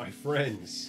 my friends.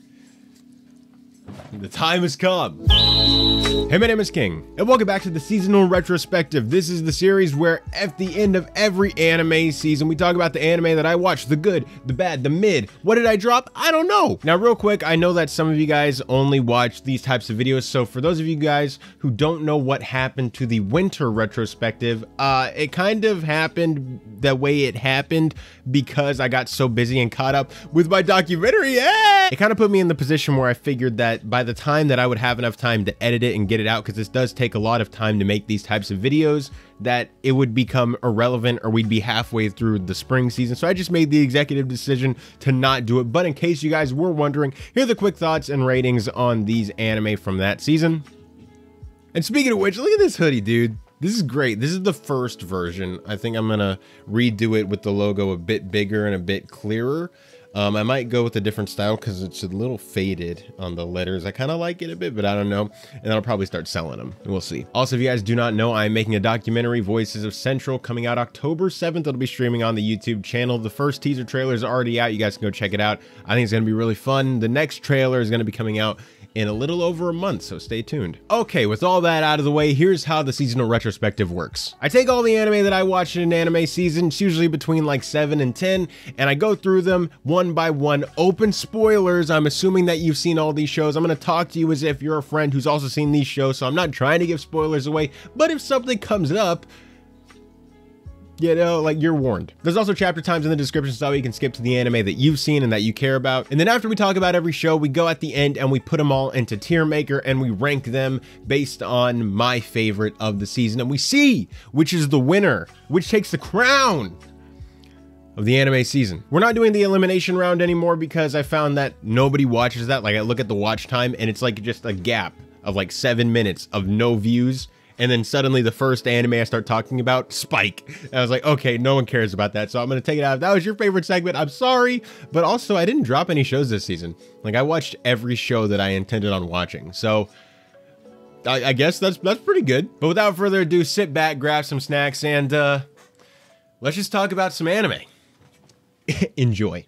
The time has come. Hey, my name is King, and welcome back to the seasonal retrospective. This is the series where at the end of every anime season, we talk about the anime that I watched, the good, the bad, the mid. What did I drop? I don't know. Now, real quick, I know that some of you guys only watch these types of videos, so for those of you guys who don't know what happened to the winter retrospective, it kind of happened the way it happened because I got so busy and caught up with my documentary. Yeah! It kind of put me in the position where I figured that by the time that I would have enough time to edit it and get it out, because this does take a lot of time to make these types of videos, that it would become irrelevant or we'd be halfway through the spring season. So I just made the executive decision to not do it. But in case you guys were wondering, here are the quick thoughts and ratings on these anime from that season. And speaking of which, look at this hoodie, dude. This is great. This is the first version. I think I'm gonna redo it with the logo a bit bigger and a bit clearer. I might go with a different style because it's a little faded on the letters. I kind of like it a bit, but I don't know. And I'll probably start selling them. We'll see. Also, if you guys do not know, I'm making a documentary, Voices of Central, coming out October 7th. It'll be streaming on the YouTube channel. The first teaser trailer is already out. You guys can go check it out. I think it's going to be really fun. The next trailer is going to be coming out in a little over a month, so stay tuned. Okay, with all that out of the way, here's how the seasonal retrospective works. I take all the anime that I watch in an anime season, it's usually between like 7 and 10, and I go through them one by one. Open spoilers, I'm assuming that you've seen all these shows. I'm gonna talk to you as if you're a friend who's also seen these shows, so I'm not trying to give spoilers away, but if something comes up, you know, like, you're warned. There's also chapter times in the description so you can skip to the anime that you've seen and that you care about. And then after we talk about every show, we go at the end and we put them all into tier maker and we rank them based on my favorite of the season. And we see which is the winner, which takes the crown of the anime season. We're not doing the elimination round anymore because I found that nobody watches that. Like, I look at the watch time and it's like just a gap of like 7 minutes of no views. And then suddenly the first anime I start talking about, Spike. And I was like, okay, no one cares about that. So I'm going to take it out. If that was your favorite segment, I'm sorry. But also, I didn't drop any shows this season. Like, I watched every show that I intended on watching. So I guess that's pretty good. But without further ado, sit back, grab some snacks, and let's just talk about some anime. Enjoy.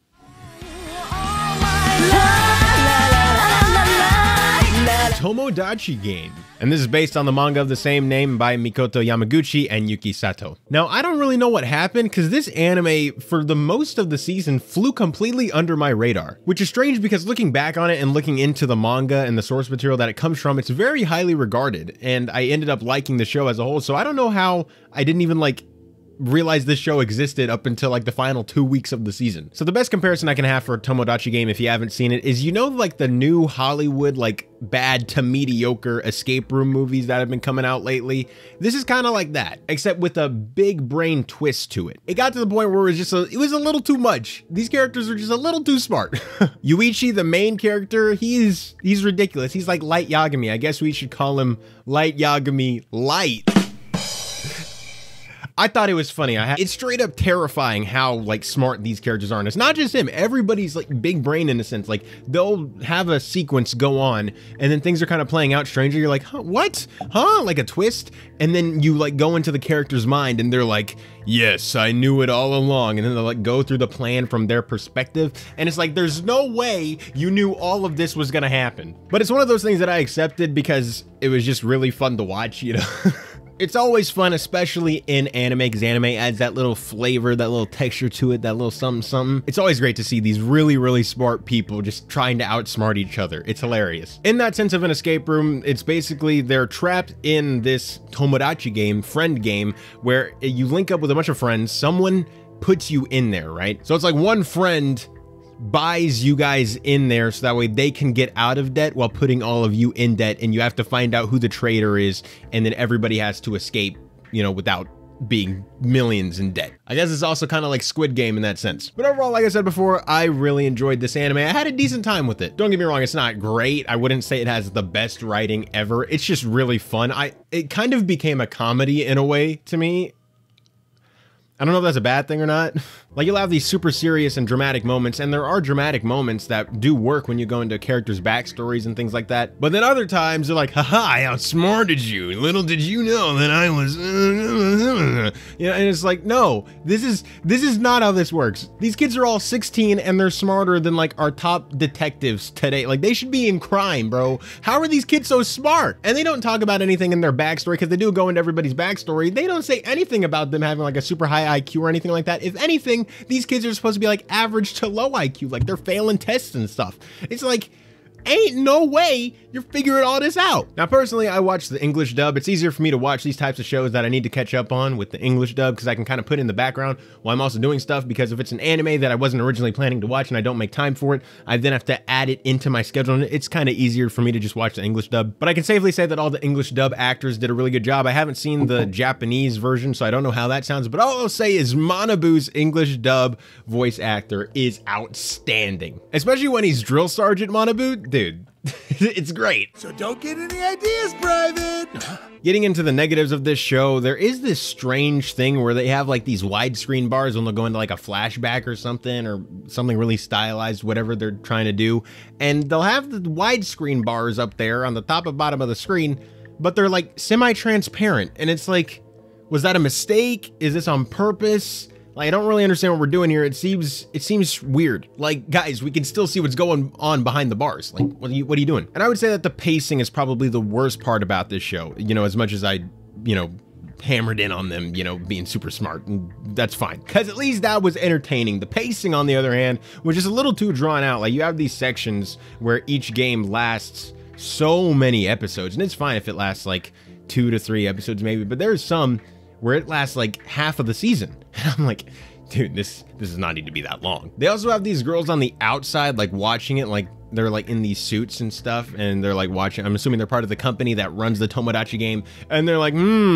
Tomodachi Game, and this is based on the manga of the same name by Mikoto Yamaguchi and Yuki Sato. Now, I don't really know what happened because this anime, for the most of the season, flew completely under my radar, which is strange because looking back on it and looking into the manga and the source material that it comes from, it's very highly regarded, and I ended up liking the show as a whole, so I don't know how I didn't even realized this show existed up until like the final 2 weeks of the season. So the best comparison I can have for Tomodachi Game, if you haven't seen it, is, you know, like the new Hollywood, like, bad to mediocre escape room movies that have been coming out lately. This is kind of like that, except with a big brain twist to it. It got to the point where it was a little too much. These characters are just a little too smart. Yuichi, the main character, he's ridiculous. He's like Light Yagami. I guess we should call him Light Yagami Light. I thought it was funny. It's straight up terrifying how like smart these characters are. And it's not just him. Everybody's like big brain in a sense. Like, they'll have a sequence go on and then things are kind of playing out strangely. You're like, huh, what? Huh? Like a twist. And then you like go into the character's mind and they're like, yes, I knew it all along. And then they'll like go through the plan from their perspective. And it's like, there's no way you knew all of this was gonna happen. But it's one of those things that I accepted because it was just really fun to watch, you know? It's always fun, especially in anime, because anime adds that little flavor, that little texture to it, that little something something. It's always great to see these really, really smart people just trying to outsmart each other. It's hilarious. In that sense of an escape room, it's basically they're trapped in this Tomodachi game, friend game, where you link up with a bunch of friends, someone puts you in there, right? So it's like one friend buys you guys in there so that way they can get out of debt while putting all of you in debt, and you have to find out who the traitor is, and then everybody has to escape, you know, without being millions in debt. I guess it's also kind of like Squid Game in that sense. But overall, like I said before, I really enjoyed this anime. I had a decent time with it. Don't get me wrong, it's not great. I wouldn't say it has the best writing ever. It's just really fun. It kind of became a comedy in a way to me. I don't know if that's a bad thing or not. Like, you'll have these super serious and dramatic moments, and there are dramatic moments that do work when you go into characters' backstories and things like that. But then other times they're like, haha, I outsmarted you. Little did you know that I was, you know, and it's like, no, this is not how this works. These kids are all 16 and they're smarter than like our top detectives today. Like, they should be in crime, bro. How are these kids so smart? And they don't talk about anything in their backstory, because they do go into everybody's backstory. They don't say anything about them having like a super high IQ or anything like that. If anything, these kids are supposed to be like average to low IQ, like they're failing tests and stuff. It's like, ain't no way you're figuring all this out. Now, personally, I watch the English dub. It's easier for me to watch these types of shows that I need to catch up on with the English dub, because I can kind of put in the background while I'm also doing stuff, because if it's an anime that I wasn't originally planning to watch and I don't make time for it, I then have to add it into my schedule, and it's kind of easier for me to just watch the English dub. But I can safely say that all the English dub actors did a really good job. I haven't seen the Japanese version, so I don't know how that sounds, but all I'll say is Manabu's English dub voice actor is outstanding. Especially when he's Drill Sergeant Manabu, dude. It's great. So don't get any ideas, Private. Getting into the negatives of this show, there is this strange thing where they have like these widescreen bars when they'll go into like a flashback or something really stylized, whatever they're trying to do. And they'll have the widescreen bars up there on the top and bottom of the screen, but they're like semi-transparent. And it's like, was that a mistake? Is this on purpose? Like, I don't really understand what we're doing here. It seems weird. Like, guys, we can still see what's going on behind the bars. Like, what are you doing? And I would say that the pacing is probably the worst part about this show. You know, as much as I, you know, hammered in on them, you know, being super smart, and that's fine, because at least that was entertaining. The pacing, on the other hand, was just a little too drawn out. Like, you have these sections where each game lasts so many episodes, and it's fine if it lasts like 2 to 3 episodes maybe, but there's some where it lasts like half of the season. And I'm like, dude, this does not need to be that long. They also have these girls on the outside, like watching it, like they're like in these suits and stuff, and they're like watching. I'm assuming they're part of the company that runs the Tomodachi Game, and they're like,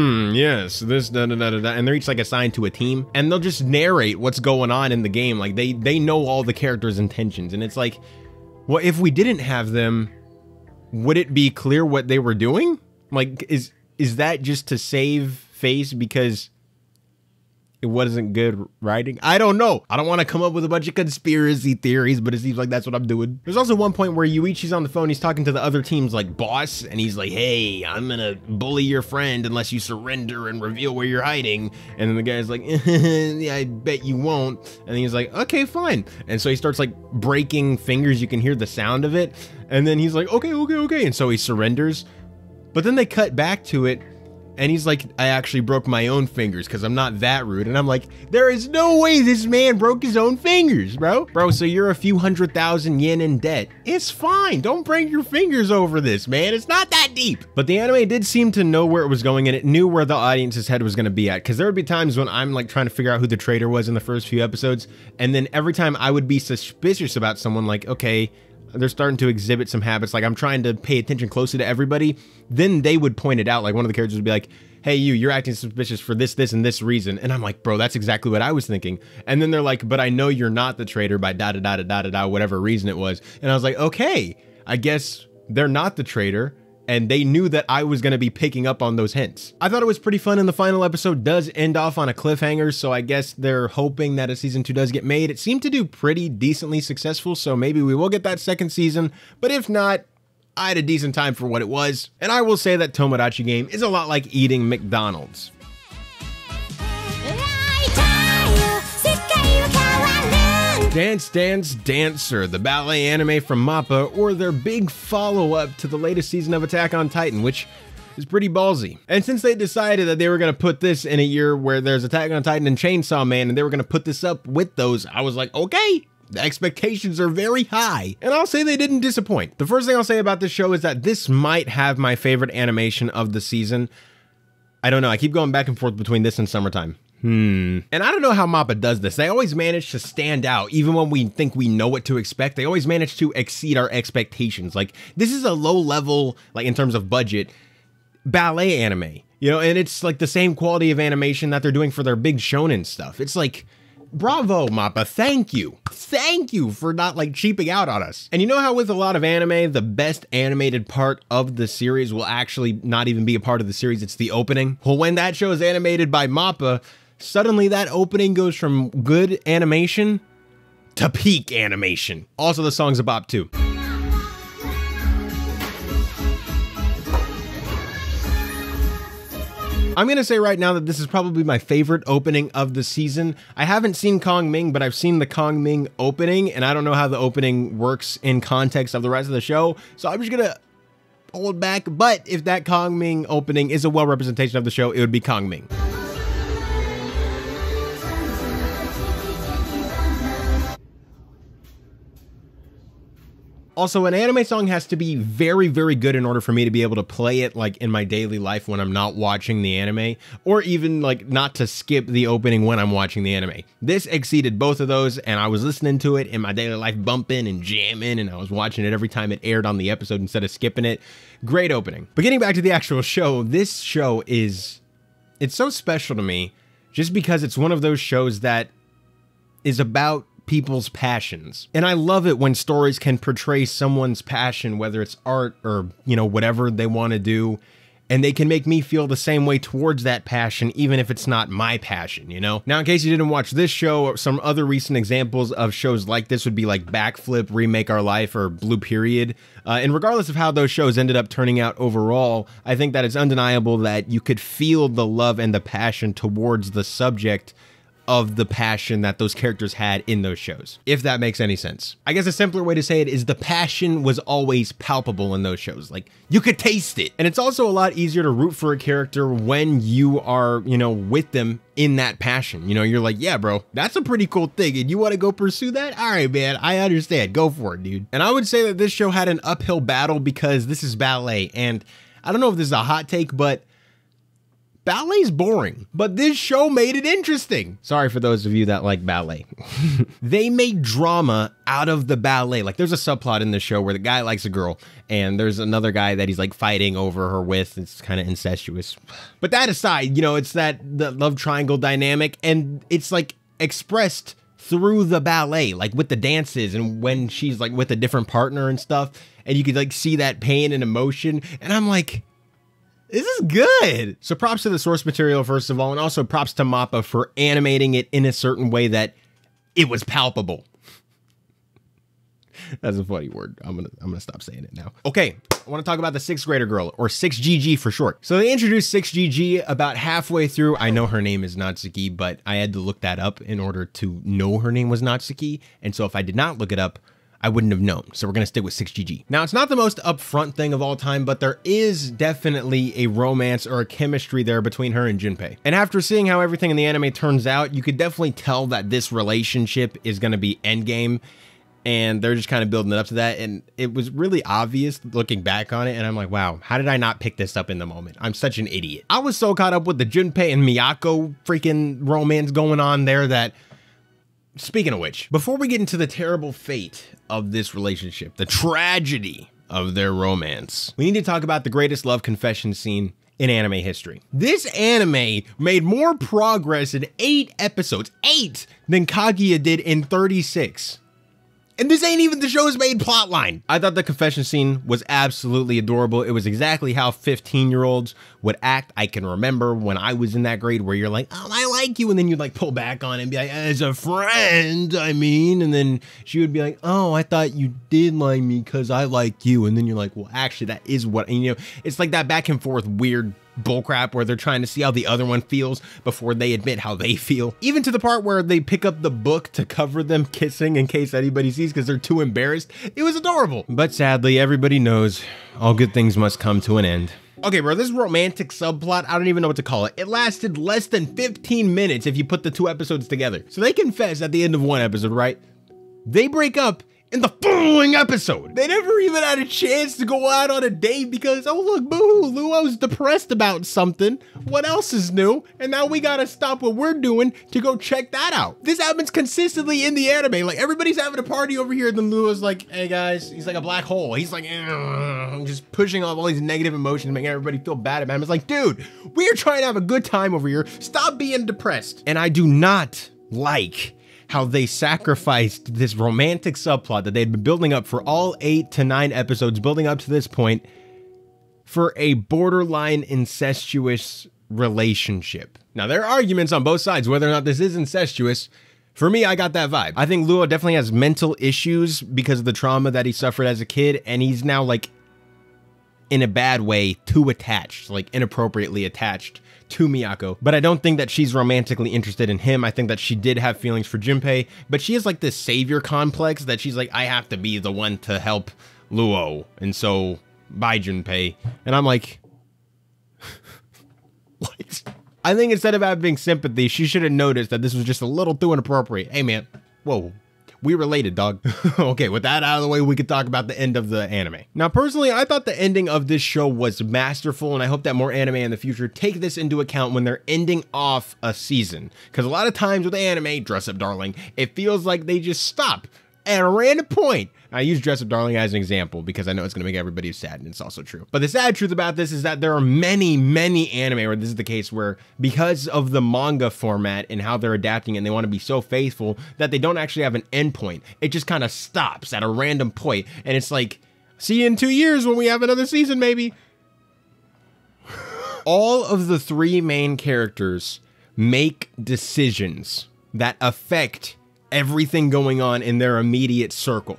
yes, this, da da da da da, and they're each like assigned to a team, and they'll just narrate what's going on in the game. Like they know all the characters' intentions, and it's like, well, if we didn't have them, would it be clear what they were doing? Like, is that just to save face because it wasn't good writing? I don't know. I don't want to come up with a bunch of conspiracy theories, but it seems like that's what I'm doing. There's also one point where Yuichi's on the phone. He's talking to the other team's like boss, and he's like, hey, I'm gonna bully your friend unless you surrender and reveal where you're hiding. And then the guy's like, yeah, I bet you won't. And he's like, okay, fine. And so he starts like breaking fingers. You can hear the sound of it. And then he's like, okay. And so he surrenders. But then they cut back to it, and he's like, I actually broke my own fingers because I'm not that rude. And I'm like, there is no way this man broke his own fingers, bro. Bro, so you're a few 100,000 yen in debt. It's fine. Don't break your fingers over this, man. It's not that deep. But the anime did seem to know where it was going, and it knew where the audience's head was going to be at. Because there would be times when I'm like trying to figure out who the traitor was in the first few episodes. And then every time I would be suspicious about someone, like, okay, they're starting to exhibit some habits, like I'm trying to pay attention closely to everybody, then they would point it out. Like one of the characters would be like, hey, you're acting suspicious for this, and this reason. And I'm like, bro, that's exactly what I was thinking. And then they're like, but I know you're not the traitor by da-da-da-da-da-da, whatever reason it was. And I was like, okay, I guess they're not the traitor. And they knew that I was going to be picking up on those hints. I thought it was pretty fun, and the final episode does end off on a cliffhanger, so I guess they're hoping that a season 2 does get made. It seemed to do pretty decently successful, so maybe we will get that second season, but if not, I had a decent time for what it was. And I will say that Tomodachi Game is a lot like eating McDonald's. Dance Dance Danseur, the ballet anime from MAPPA, or their big follow-up to the latest season of Attack on Titan, which is pretty ballsy. And since they decided that they were going to put this in a year where there's Attack on Titan and Chainsaw Man, and they were going to put this up with those, I was like, okay, the expectations are very high. And I'll say they didn't disappoint. The first thing I'll say about this show is that this might have my favorite animation of the season. I don't know, I keep going back and forth between this and Summertime. And I don't know how MAPPA does this. They always manage to stand out. Even when we think we know what to expect, they always manage to exceed our expectations. Like, this is a low level, like in terms of budget, ballet anime, you know, and it's like the same quality of animation that they're doing for their big shonen stuff. It's like, bravo, MAPPA, thank you. Thank you for not like cheaping out on us. And you know how with a lot of anime, the best animated part of the series will actually not even be a part of the series, it's the opening? Well, when that show is animated by MAPPA, Suddenly that opening goes from good animation to peak animation. Also, the song's a bop too. I'm gonna say right now that this is probably my favorite opening of the season. I haven't seen Kong Ming, but I've seen the Kong Ming opening, and I don't know how the opening works in context of the rest of the show, so I'm just gonna hold back. But if that Kong Ming opening is a well representation of the show, it would be Kong Ming. Also, an anime song has to be very, very good in order for me to be able to play it like in my daily life when I'm not watching the anime, or even like not to skip the opening when I'm watching the anime. This exceeded both of those, and I was listening to it in my daily life, bumping and jamming, and I was watching it every time it aired on the episode instead of skipping it. Great opening. But getting back to the actual show, this show it's so special to me just because it's one of those shows that is about people's passions. And I love it when stories can portray someone's passion, whether it's art or, you know, whatever they want to do, and they can make me feel the same way towards that passion, even if it's not my passion, you know? Now, in case you didn't watch this show, or some other recent examples of shows like this would be like Backflip, Remake Our Life, or Blue Period. And regardless of how those shows ended up turning out overall, I think that it's undeniable that you could feel the love and the passion towards the subject of the passion that those characters had in those shows, if that makes any sense. I guess a simpler way to say it is the passion was always palpable in those shows. Like, you could taste it. And it's also a lot easier to root for a character when you are, you know, with them in that passion. You know, you're like, yeah, bro, that's a pretty cool thing, and you want to go pursue that? All right, man, I understand. Go for it, dude. And I would say that this show had an uphill battle because this is ballet, and I don't know if this is a hot take, but ballet's boring, but this show made it interesting. Sorry for those of you that like ballet. They made drama out of the ballet. Like, there's a subplot in this show where the guy likes a girl, and there's another guy that he's like fighting over her with. It's kind of incestuous. But that aside, you know, it's the love triangle dynamic, and it's like expressed through the ballet, like with the dances and when she's like with a different partner and stuff, and you could like see that pain and emotion, and I'm like, this is good. So props to the source material, first of all, and also props to MAPPA for animating it in a certain way that it was palpable. That's a funny word. I'm gonna stop saying it now. Okay, I want to talk about the 6th grader girl, or 6GG for short. So they introduced 6GG about halfway through. I know her name is Natsuki, but I had to look that up in order to know her name was Natsuki. And so if I did not look it up, I wouldn't have known. So we're gonna stick with 6GG. Now, it's not the most upfront thing of all time, but there is definitely a romance or a chemistry there between her and Junpei. And after seeing how everything in the anime turns out, you could definitely tell that this relationship is gonna be endgame, and they're just kind of building it up to that. And it was really obvious looking back on it, and I'm like, wow, how did I not pick this up in the moment? I'm such an idiot. I was so caught up with the Junpei and Miyako freaking romance going on there that, speaking of which, before we get into the terrible fate of this relationship, the tragedy of their romance, we need to talk about the greatest love confession scene in anime history. This anime made more progress in 8 episodes, 8, than Kaguya did in 36. And this ain't even the show's main plotline. I thought the confession scene was absolutely adorable. It was exactly how 15-year-olds would act. I can remember when I was in that grade where you're like, oh, I like you. And then you'd like pull back on it and be like, as a friend, I mean. And then she would be like, oh, I thought you did like me because I like you. And then you're like, well, actually, that is what, and, you know, it's like that back and forth weird bullcrap where they're trying to see how the other one feels before they admit how they feel. Even to the part where they pick up the book to cover them kissing in case anybody sees because they're too embarrassed. It was adorable. But sadly, everybody knows all good things must come to an end. Okay, bro, this romantic subplot, I don't even know what to call it. It lasted less than 15 minutes if you put the 2 episodes together. So they confess at the end of 1 episode, right? They break up in the following episode. They never even had a chance to go out on a date because, oh look, boo-hoo, Luo's depressed about something. What else is new? And now we gotta stop what we're doing to go check that out. This happens consistently in the anime. Like, everybody's having a party over here, then Luo's like, hey guys, he's like a black hole. He's like, just pushing off all these negative emotions, making everybody feel bad about him. It's like, dude, we are trying to have a good time over here. Stop being depressed. And I do not like how they sacrificed this romantic subplot that they'd been building up for all 8 to 9 episodes, building up to this point, for a borderline incestuous relationship. Now, there are arguments on both sides whether or not this is incestuous. For me, I got that vibe. I think Luo definitely has mental issues because of the trauma that he suffered as a kid, and he's now, like, in a bad way, too attached, like inappropriately attached to Miyako. But I don't think that she's romantically interested in him. I think that she did have feelings for Junpei, but she has like this savior complex that she's like, I have to be the one to help Luo. And so, bye Junpei. And I'm like, what? I think instead of having sympathy, she should have noticed that this was just a little too inappropriate. Hey man, whoa. We related, dog. Okay, with that out of the way, we could talk about the end of the anime. Now, personally, I thought the ending of this show was masterful, and I hope that more anime in the future take this into account when they're ending off a season. Because a lot of times with anime, Dress Up Darling, it feels like they just stop at a random point. I use Dress Up Darling as an example because I know it's going to make everybody sad, and it's also true. But the sad truth about this is that there are many, many anime where this is the case, where because of the manga format and how they're adapting it, and they want to be so faithful that they don't actually have an end point. It just kind of stops at a random point, and it's like, see you in 2 years when we have another season, maybe. All of the three main characters make decisions that affect everything going on in their immediate circle.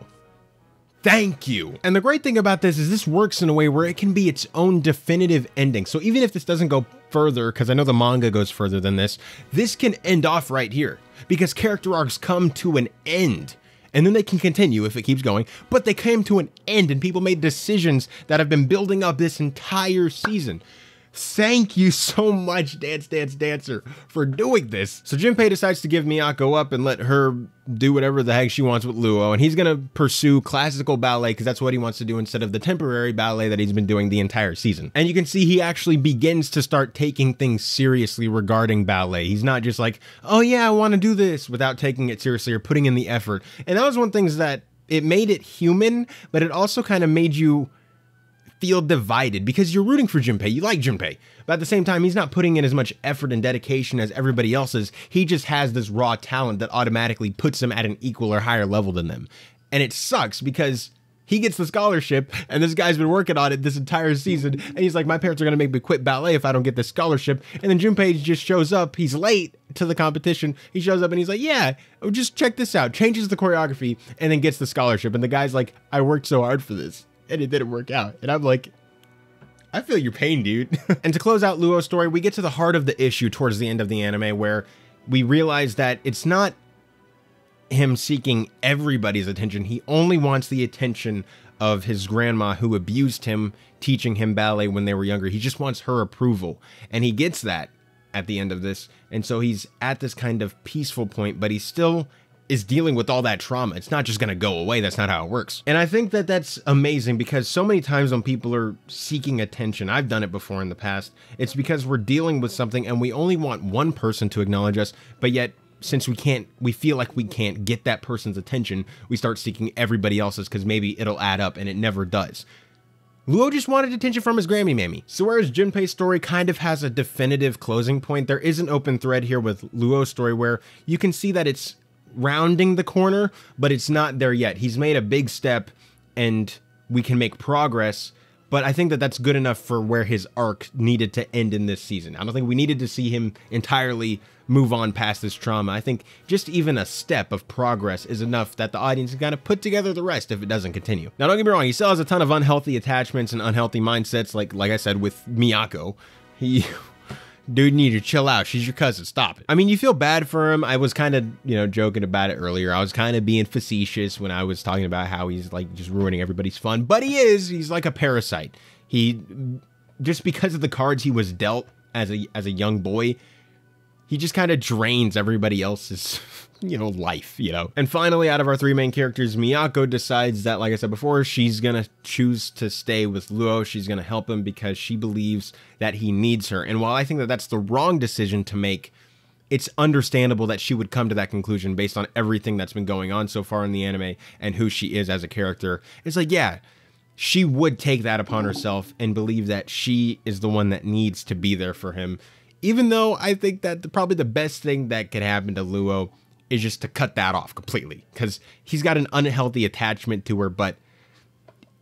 Thank you. And the great thing about this works in a way where it can be its own definitive ending. So even if this doesn't go further, because I know the manga goes further than this can end off right here because character arcs come to an end. And then they can continue if it keeps going, but they came to an end and people made decisions that have been building up this entire season. Thank you so much, Danseur, for doing this. So Junpei decides to give Miyako up and let her do whatever the heck she wants with Luo, and he's gonna pursue classical ballet because that's what he wants to do instead of the temporary ballet that he's been doing the entire season. And you can see he actually begins to start taking things seriously regarding ballet. He's not just like, oh yeah, I want to do this, without taking it seriously or putting in the effort. And that was one of the things that it made it human, but it also kind of made you feel divided because you're rooting for Junpei, you like Junpei, but at the same time, he's not putting in as much effort and dedication as everybody else is. He just has this raw talent that automatically puts him at an equal or higher level than them. And it sucks because he gets the scholarship and this guy's been working on it this entire season. And he's like, my parents are going to make me quit ballet if I don't get this scholarship. And then Junpei just shows up. He's late to the competition. He shows up and he's like, yeah, just check this out. Changes the choreography and then gets the scholarship. And the guy's like, I worked so hard for this. And it didn't work out. And I'm like, I feel your pain, dude. And to close out Luo's story, we get to the heart of the issue towards the end of the anime where we realize that it's not him seeking everybody's attention. He only wants the attention of his grandma who abused him, teaching him ballet when they were younger. He just wants her approval. And he gets that at the end of this. And so he's at this kind of peaceful point, but he still is dealing with all that trauma. It's not just going to go away. That's not how it works. And I think that that's amazing because so many times when people are seeking attention, I've done it before in the past, it's because we're dealing with something and we only want one person to acknowledge us, but yet since we feel like we can't get that person's attention, we start seeking everybody else's because maybe it'll add up, and it never does. Luo just wanted attention from his Grammy mammy. So whereas Junpei's story kind of has a definitive closing point, there is an open thread here with Luo's story where you can see that it's rounding the corner, but it's not there yet. He's made a big step and we can make progress, but I think that that's good enough for where his arc needed to end in this season. I don't think we needed to see him entirely move on past this trauma. I think just even a step of progress is enough that the audience can kind of put together the rest if it doesn't continue. Now, don't get me wrong, he still has a ton of unhealthy attachments and unhealthy mindsets, like I said with Miyako. Dude, you need to chill out. She's your cousin. Stop it. I mean, you feel bad for him. I was kind of, joking about it earlier. I was kind of being facetious when I was talking about how he's like just ruining everybody's fun. But he's like a parasite. Just because of the cards he was dealt as a young boy, he just kind of drains everybody else's, life, And finally, out of our three main characters, Miyako decides that, like I said before, she's going to choose to stay with Luo. She's going to help him because she believes that he needs her. And while I think that that's the wrong decision to make, it's understandable that she would come to that conclusion based on everything that's been going on so far in the anime and who she is as a character. It's like, yeah, she would take that upon herself and believe that she is the one that needs to be there for him. Even though I think that probably the best thing that could happen to Luo is just to cut that off completely, because he's got an unhealthy attachment to her, but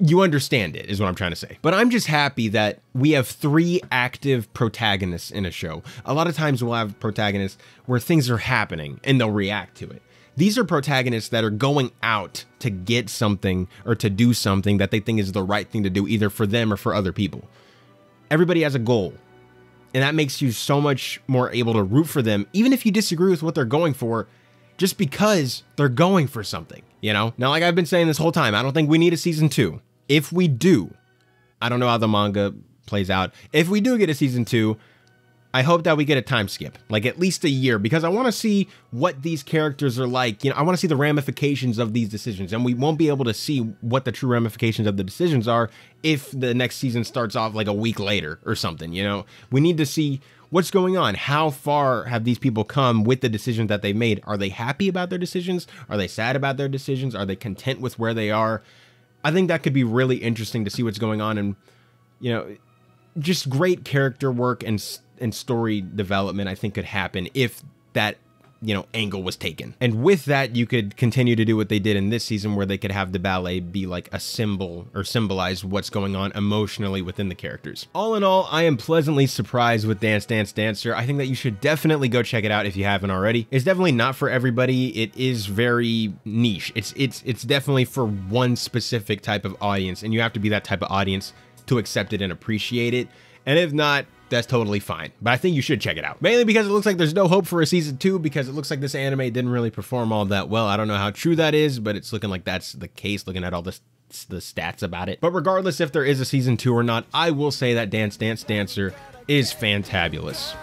you understand it, is what I'm trying to say. But I'm just happy that we have 3 active protagonists in a show. A lot of times we'll have protagonists where things are happening and they'll react to it. These are protagonists that are going out to get something or to do something that they think is the right thing to do, either for them or for other people. Everybody has a goal, and that makes you so much more able to root for them, even if you disagree with what they're going for, just because they're going for something, you know? Now, like I've been saying this whole time, I don't think we need a season 2. If we do, I don't know how the manga plays out. If we do get a season 2, I hope that we get a time skip, like at least a year, because I want to see what these characters are like. You know, I want to see the ramifications of these decisions, and we won't be able to see what the true ramifications of the decisions are if the next season starts off like a week later or something, you know? We need to see what's going on. How far have these people come with the decisions that they made? Are they happy about their decisions? Are they sad about their decisions? Are they content with where they are? I think that could be really interesting to see what's going on, and, you know, just great character work and story development I think could happen if that, you know, angle was taken. And with that, you could continue to do what they did in this season, where they could have the ballet be like a symbol or symbolize what's going on emotionally within the characters. All in all, I am pleasantly surprised with Dance Dance Dancer. I think that you should definitely go check it out if you haven't already. It's definitely not for everybody. It is very niche. It's definitely for one specific type of audience, and you have to be that type of audience to accept it and appreciate it. And if not, that's totally fine. But I think you should check it out. Mainly because it looks like there's no hope for a season 2, because it looks like this anime didn't really perform all that well. I don't know how true that is, but it's looking like that's the case, looking at all the stats about it. But regardless if there is a season 2 or not, I will say that Dance Dance Dancer is fantabulous.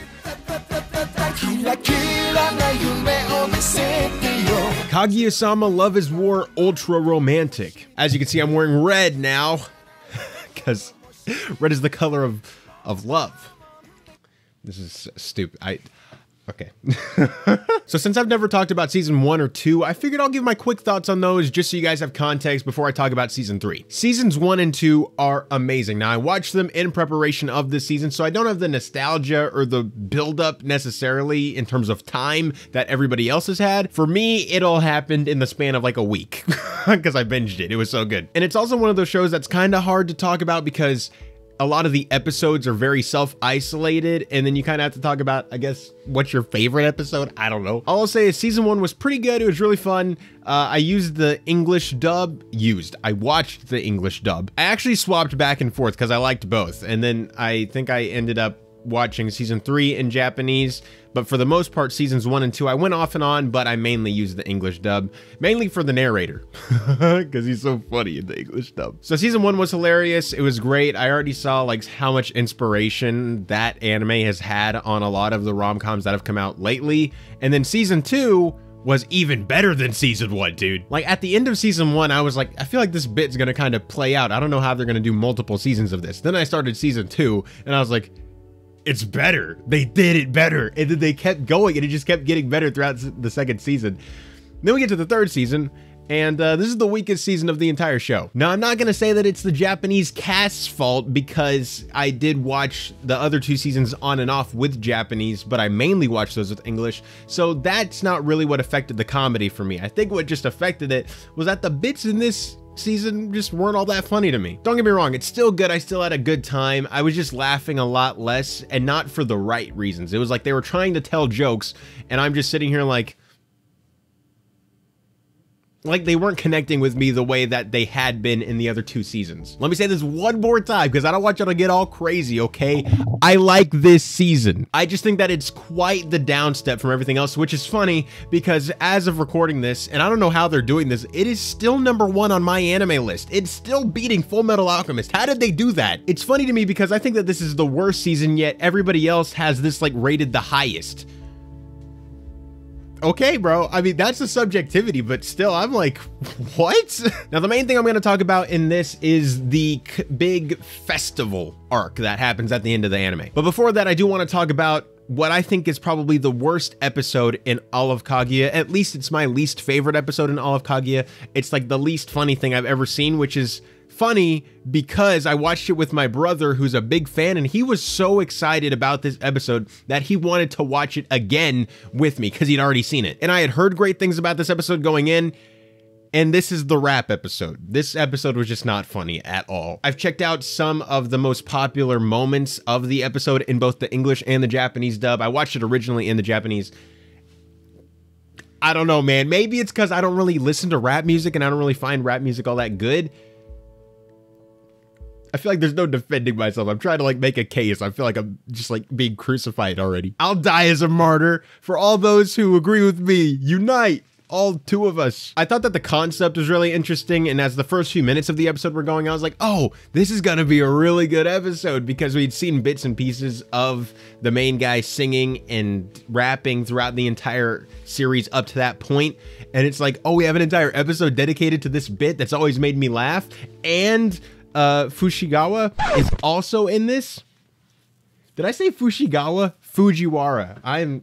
Kaguya-sama Love is War Ultra Romantic. As you can see, I'm wearing red now, because red is the color of love. This is stupid. Okay. So since I've never talked about season 1 or 2, I figured I'll give my quick thoughts on those just so you guys have context before I talk about season 3. Seasons 1 and 2 are amazing. Now, I watched them in preparation of this season, so I don't have the nostalgia or the buildup necessarily in terms of time that everybody else has had. For me, it all happened in the span of like a week because I binged it. It was so good. And it's also one of those shows that's kind of hard to talk about because a lot of the episodes are very self-isolated, and then you kind of have to talk about, I guess, what's your favorite episode? I don't know. All I'll say is season 1 was pretty good. It was really fun. I used the English dub. I watched the English dub. I actually swapped back and forth because I liked both, and then I think I ended up watching season 3 in Japanese, but for the most part, seasons 1 and 2, I went off and on, but I mainly used the English dub, mainly for the narrator, because he's so funny in the English dub. So season 1 was hilarious. It was great. I already saw like how much inspiration that anime has had on a lot of the rom-coms that have come out lately, and then season 2 was even better than season 1, dude. Like at the end of season 1, I was like, I feel like this bit's gonna kind of play out. I don't know how they're gonna do multiple seasons of this. Then I started season 2, and I was like, it's better. They did it better. And then they kept going, and it just kept getting better throughout the second season. Then we get to the third season, and this is the weakest season of the entire show. Now, I'm not gonna say that it's the Japanese cast's fault, because I did watch the other 2 seasons on and off with Japanese, but I mainly watched those with English, so that's not really what affected the comedy for me. I think what just affected it was that the bits in this season just weren't all that funny to me. Don't get me wrong, it's still good. I still had a good time. I was just laughing a lot less, and not for the right reasons. It was like they were trying to tell jokes, and I'm just sitting here like they weren't connecting with me the way that they had been in the other 2 seasons. Let me say this one more time, because I don't want y'all to get all crazy, okay? I like this season. I just think that it's quite the downstep from everything else, which is funny, because as of recording this, and I don't know how they're doing this, it is still #1 on my anime list. It's still beating Full Metal Alchemist. How did they do that? It's funny to me because I think that this is the worst season, yet everybody else has this like rated the highest. Okay, bro. I mean, that's the subjectivity, but still, I'm like, what? Now, the main thing I'm going to talk about in this is the big festival arc that happens at the end of the anime. But before that, I do want to talk about what I think is probably the worst episode in all of Kaguya. At least it's my least favorite episode in all of Kaguya. It's like the least funny thing I've ever seen, which is funny because I watched it with my brother, who's a big fan, and he was so excited about this episode that he wanted to watch it again with me because he'd already seen it. And I had heard great things about this episode going in, And this is the rap episode. This episode was just not funny at all. I've checked out some of the most popular moments of the episode in both the English and the Japanese dub. I watched it originally in the Japanese. I don't know, man. Maybe it's because I don't really listen to rap music and I don't really find rap music all that good. I feel like there's no defending myself. I'm trying to like make a case. I feel like I'm just like being crucified already. I'll die as a martyr for all those who agree with me. Unite. All two of us. I thought that the concept was really interesting, and as the first few minutes of the episode were going, I was like, oh, this is gonna be a really good episode, because we'd seen bits and pieces of the main guy singing and rapping throughout the entire series up to that point, and it's like, oh, we have an entire episode dedicated to this bit that's always made me laugh, and Fushigawa is also in this. Did I say Fushigawa? Fujiwara.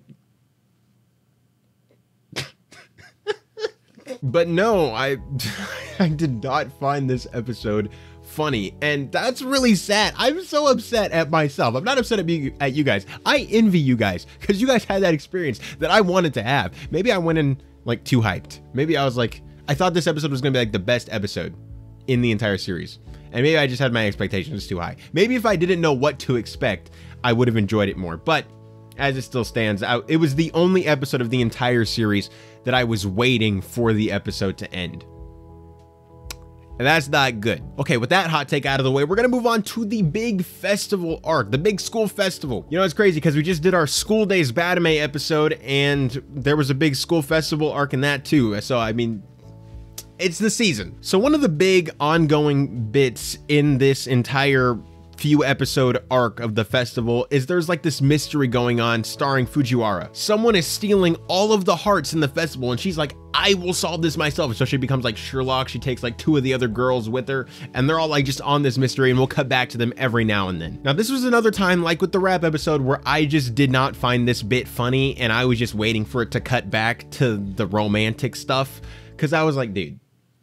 But no, I did not find this episode funny, and that's really sad. I'm so upset at myself. I'm not upset at you guys. I envy you guys, because you guys had that experience that I wanted to have. Maybe I went in like too hyped. Maybe I was like, I thought this episode was gonna be like the best episode in the entire series, and maybe I just had my expectations too high. Maybe if I didn't know what to expect, I would have enjoyed it more. But as it still stands out, it was the only episode of the entire series that I was waiting for the episode to end. And that's not good. Okay, with that hot take out of the way, we're gonna move on to the big festival arc, the big school festival. You know, it's crazy because we just did our School Days Batame episode, and there was a big school festival arc in that too. So, I mean, it's the season. So one of the big ongoing bits in this entire few episode arc of the festival is there's like this mystery going on starring Fujiwara. Someone is stealing all of the hearts in the festival, and she's like, I will solve this myself. So she becomes like Sherlock. She takes like two of the other girls with her, and they're all like just on this mystery, and we'll cut back to them every now and then. Now, this was another time, like with the rap episode, where I just did not find this bit funny, and I was just waiting for it to cut back to the romantic stuff, because I was like, dude,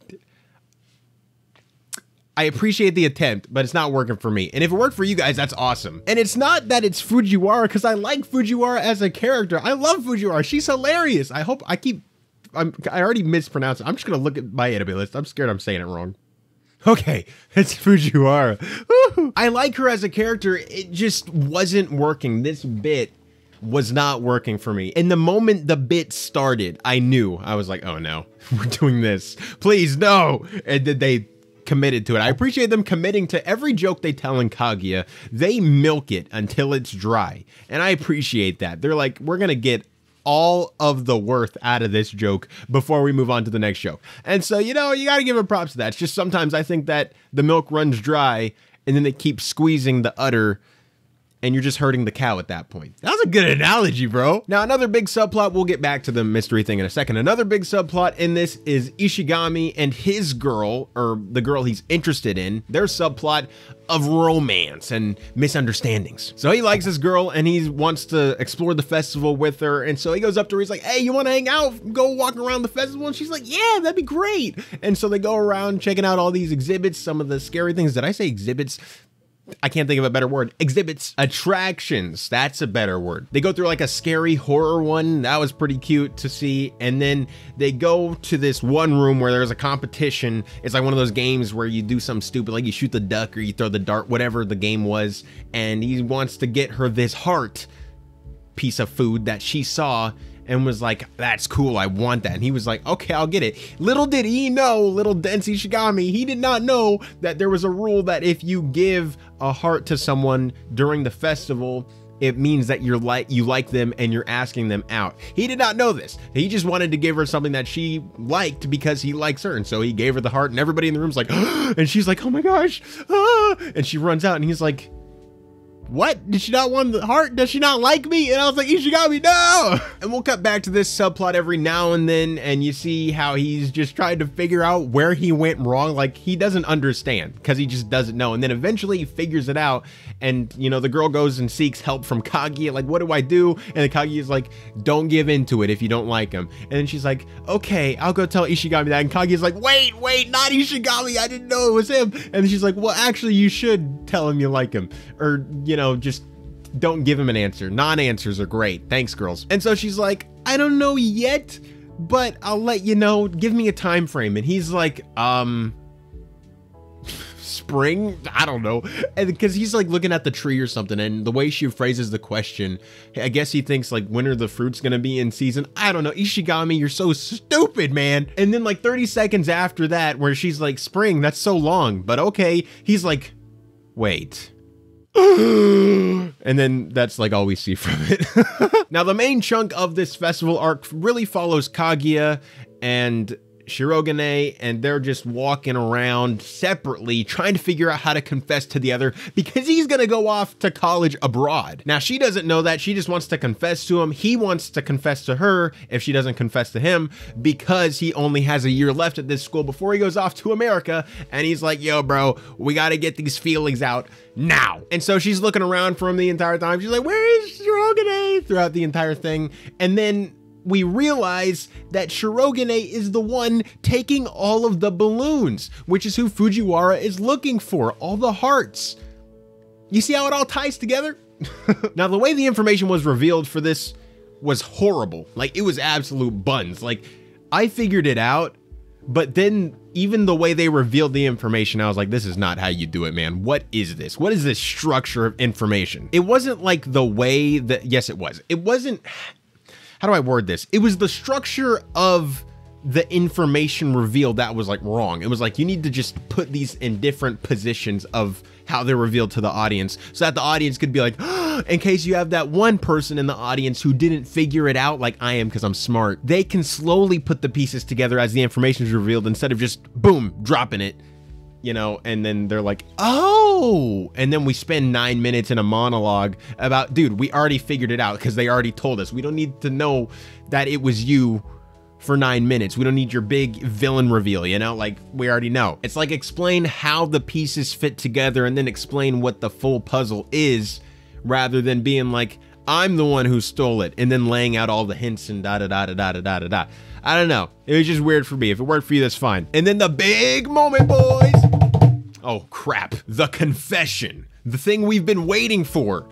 I appreciate the attempt, but it's not working for me. And if it worked for you guys, that's awesome. And it's not that it's Fujiwara, because I like Fujiwara as a character. I love Fujiwara. She's hilarious. I already mispronounced it. I'm just gonna look at my anime list. I'm scared I'm saying it wrong. Okay, it's Fujiwara. Woo! I like her as a character. It just wasn't working. This bit was not working for me. And the moment the bit started, I knew. I was like, oh no, we're doing this. Please, no. And then they committed to it. I appreciate them committing to every joke they tell in Kaguya. They milk it until it's dry, and I appreciate that. They're like, we're gonna get all of the worth out of this joke before we move on to the next joke. And so, you know, you gotta give them props to that. It's just sometimes I think that the milk runs dry, and then they keep squeezing the udder, and you're just hurting the cow at that point. That was a good analogy, bro. Now, another big subplot, we'll get back to the mystery thing in a second. Another big subplot in this is Ishigami and his girl, or the girl he's interested in, their subplot of romance and misunderstandings. So he likes this girl, and he wants to explore the festival with her, and so he goes up to her, he's like, hey, you wanna hang out, go walk around the festival? And she's like, yeah, that'd be great. And so they go around checking out all these exhibits, some of the scary things. Did I say exhibits? I can't think of a better word. Exhibits. Attractions. That's a better word. They go through like a scary horror one. That was pretty cute to see. And then they go to this one room where there's a competition. It's like one of those games where you do something stupid, like you shoot the duck or you throw the dart, whatever the game was. And he wants to get her this heart piece of food that she saw and was like, that's cool, I want that. And he was like, okay, I'll get it. Little did he know, little Dense Ishigami, he did not know that there was a rule that if you give a heart to someone during the festival, it means that you like them and you're asking them out. He did not know this. He just wanted to give her something that she liked because he likes her. And so he gave her the heart, and everybody in the room's like, and she's like, oh my gosh. And she runs out, and he's like, what? Did she not want the heart? Does she not like me? And I was like, Ishigami, no! And we'll cut back to this subplot every now and then, and you see how he's just trying to figure out where he went wrong. Like, he doesn't understand because he just doesn't know. And then eventually he figures it out, and, you know, the girl goes and seeks help from Kaguya. Like, what do I do? And then Kaguya's like, don't give into it if you don't like him. And then she's like, okay, I'll go tell Ishigami that. And Kaguya's like, wait, not Ishigami. I didn't know it was him. And then she's like, well, actually, you should tell him you like him. Or, you know, just don't give him an answer. Non-answers are great. Thanks, girls. And so she's like, I don't know yet, but I'll let you know, give me a time frame. And he's like, spring? I don't know. And because he's like looking at the tree or something, and the way she phrases the question, I guess he thinks like, when are the fruits gonna be in season? I don't know. Ishigami, you're so stupid, man. And then like 30 seconds after that, where she's like, spring, that's so long, but okay. He's like, wait. And then that's like all we see from it. Now, the main chunk of this festival arc really follows Kaguya and Shirogane, and they're just walking around separately trying to figure out how to confess to the other because he's gonna go off to college abroad. Now, she doesn't know that. She just wants to confess to him. He wants to confess to her if she doesn't confess to him, because he only has a year left at this school before he goes off to America. And he's like, yo, bro, we gotta get these feelings out now. And so she's looking around for him the entire time. She's like, where is Shirogane? Throughout the entire thing. And then we realize that Shirogane is the one taking all of the balloons, which is who Fujiwara is looking for, all the hearts. You see how it all ties together? Now, the way the information was revealed for this was horrible. Like, it was absolute buns. Like, I figured it out, but then even the way they revealed the information, I was like, this is not how you do it, man. What is this? What is this structure of information? It wasn't like the way that, yes, it was. It wasn't, how do I word this? It was the structure of the information revealed that was like wrong. It was like, you need to just put these in different positions of how they're revealed to the audience so that the audience could be like, oh, in case you have that one person in the audience who didn't figure it out like I am because I'm smart, they can slowly put the pieces together as the information is revealed instead of just boom, dropping it. You know, and then they're like, oh, and then we spend 9 minutes in a monologue about, dude, we already figured it out because they already told us. We don't need to know that it was you for 9 minutes. We don't need your big villain reveal, you know, like we already know. It's like, explain how the pieces fit together and then explain what the full puzzle is, rather than being like, I'm the one who stole it, and then laying out all the hints and da da da da da da da da da. I don't know. It was just weird for me. If it worked for you, that's fine. And then the big moment, boys. Oh, crap. The confession. The thing we've been waiting for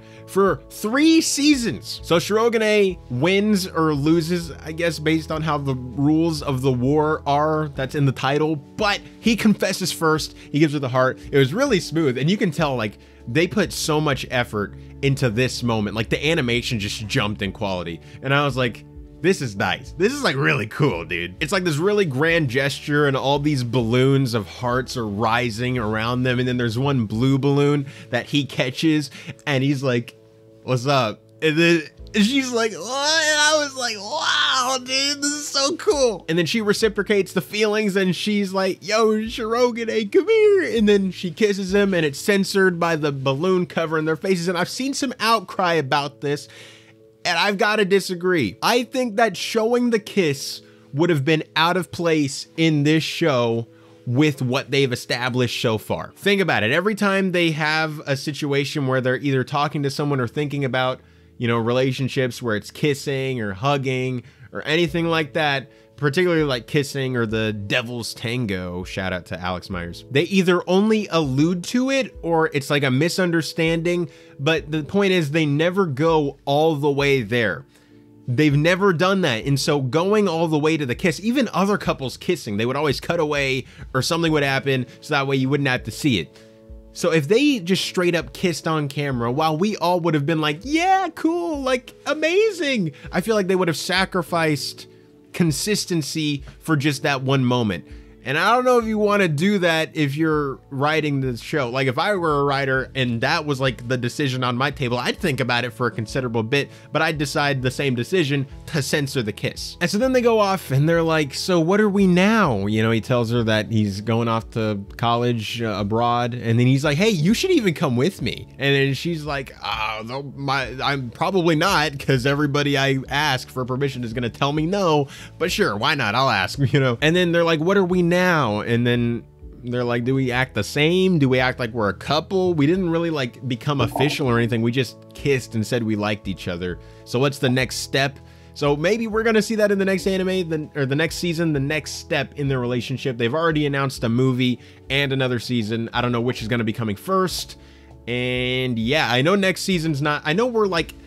3 seasons. So Shirogane wins or loses, I guess, based on how the rules of the war are. That's in the title. But he confesses first. He gives her the heart. It was really smooth. And you can tell, like, they put so much effort into this moment. Like, the animation just jumped in quality. And I was like, this is nice. This is like really cool, dude. It's like this really grand gesture and all these balloons of hearts are rising around them. And then there's one blue balloon that he catches and he's like, what's up? And then she's like, what? And I was like, wow, dude, this is so cool. And then she reciprocates the feelings and she's like, yo, Shirogane, come here. And then she kisses him and it's censored by the balloon covering their faces. And I've seen some outcry about this, and I've got to disagree. I think that showing the kiss would have been out of place in this show with what they've established so far. Think about it. Every time they have a situation where they're either talking to someone or thinking about, you know, relationships where it's kissing or hugging or anything like that, particularly like kissing or the devil's tango, shout out to Alex Myers, they either only allude to it or it's like a misunderstanding. But the point is, they never go all the way there. They've never done that. And so going all the way to the kiss, even other couples kissing, they would always cut away or something would happen so that way you wouldn't have to see it. So if they just straight up kissed on camera, while we all would have been like, yeah, cool, like amazing, I feel like they would have sacrificed consistency for just that one moment. And I don't know if you want to do that if you're writing the show. Like, if I were a writer and that was like the decision on my table, I'd think about it for a considerable bit, but I'd decide the same decision to censor the kiss. And so then they go off and they're like, so what are we now? You know, he tells her that he's going off to college abroad. And then he's like, hey, you should even come with me. And then she's like, oh, no, I'm probably not, because everybody I ask for permission is going to tell me no, but sure, why not? I'll ask, you know? And then they're like, what are we now? And then they're like, do we act the same? Do we act like we're a couple? We didn't really like become official or anything. We just kissed and said we liked each other. So what's the next step? So maybe we're gonna see that in the next anime, or the next season, the next step in their relationship. They've already announced a movie and another season. I don't know which is gonna be coming first. And yeah, I know next season's not, I know we're like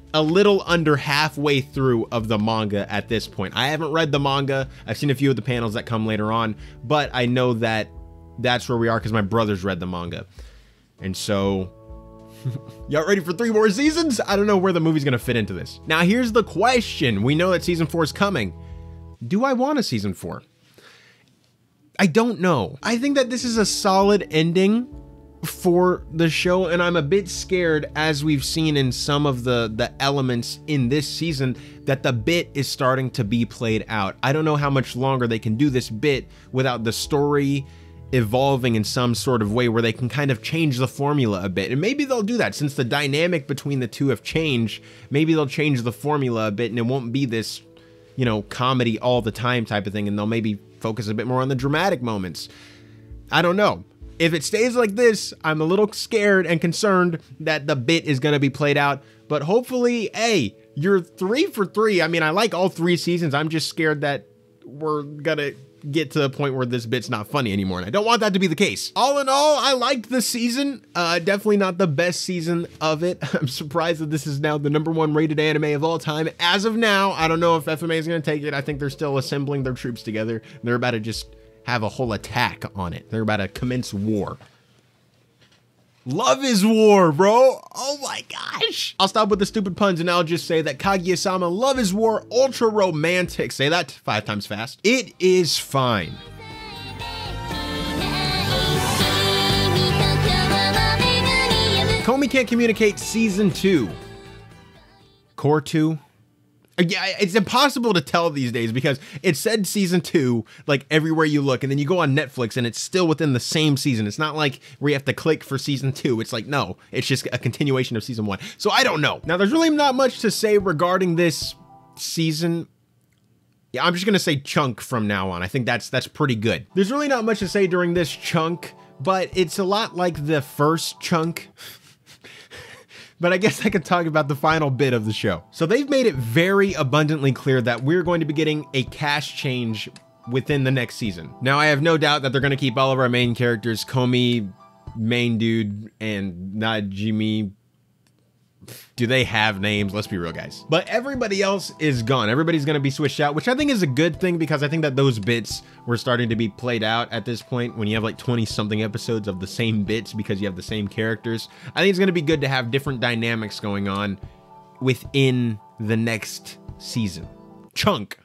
a little under halfway through of the manga at this point. I haven't read the manga. I've seen a few of the panels that come later on, but I know that that's where we are because my brothers read the manga. And so, y'all ready for 3 more seasons? I don't know where the movie's gonna fit into this. Now, here's the question. We know that season 4 is coming. Do I want a season 4? I don't know. I think that this is a solid ending for the show, and I'm a bit scared, as we've seen in some of the elements in this season, that the bit is starting to be played out. I don't know how much longer they can do this bit without the story evolving in some sort of way where they can kind of change the formula a bit. And maybe they'll do that since the dynamic between the two have changed. Maybe they'll change the formula a bit and it won't be this, you know, comedy all the time type of thing, and they'll maybe focus a bit more on the dramatic moments. I don't know. If it stays like this, I'm a little scared and concerned that the bit is going to be played out, but hopefully, hey, you're 3 for 3. I mean, I like all 3 seasons. I'm just scared that we're going to get to the point where this bit's not funny anymore, and I don't want that to be the case. All in all, I liked the season. Definitely not the best season of it. I'm surprised that this is now the #1 rated anime of all time. As of now, I don't know if FMA is going to take it. I think they're still assembling their troops together. They're about to just have a whole attack on it. They're about to commence war. Love is war, bro. Oh my gosh. I'll stop with the stupid puns and I'll just say that Kaguya-sama, Love is War, ultra romantic. Say that 5 times fast. It is fine. Komi can't communicate season 2. Core 2. Yeah, it's impossible to tell these days because it said season 2 like everywhere you look, and then you go on Netflix and it's still within the same season. It's not like where you have to click for season 2. It's like, no, it's just a continuation of season 1. So I don't know. Now, there's really not much to say regarding this season. Yeah, I'm just gonna say chunk from now on. I think that's pretty good. There's really not much to say during this chunk, but it's a lot like the first chunk. But I guess I could talk about the final bit of the show. So they've made it very abundantly clear that we're going to be getting a cast change within the next season. Now, I have no doubt that they're going to keep all of our main characters, Komi, main dude, and Najimi. Do they have names? Let's be real, guys. But everybody else is gone. Everybody's going to be switched out, which I think is a good thing because I think that those bits were starting to be played out at this point when you have like 20-something episodes of the same bits because you have the same characters. I think it's going to be good to have different dynamics going on within the next season. Chunk.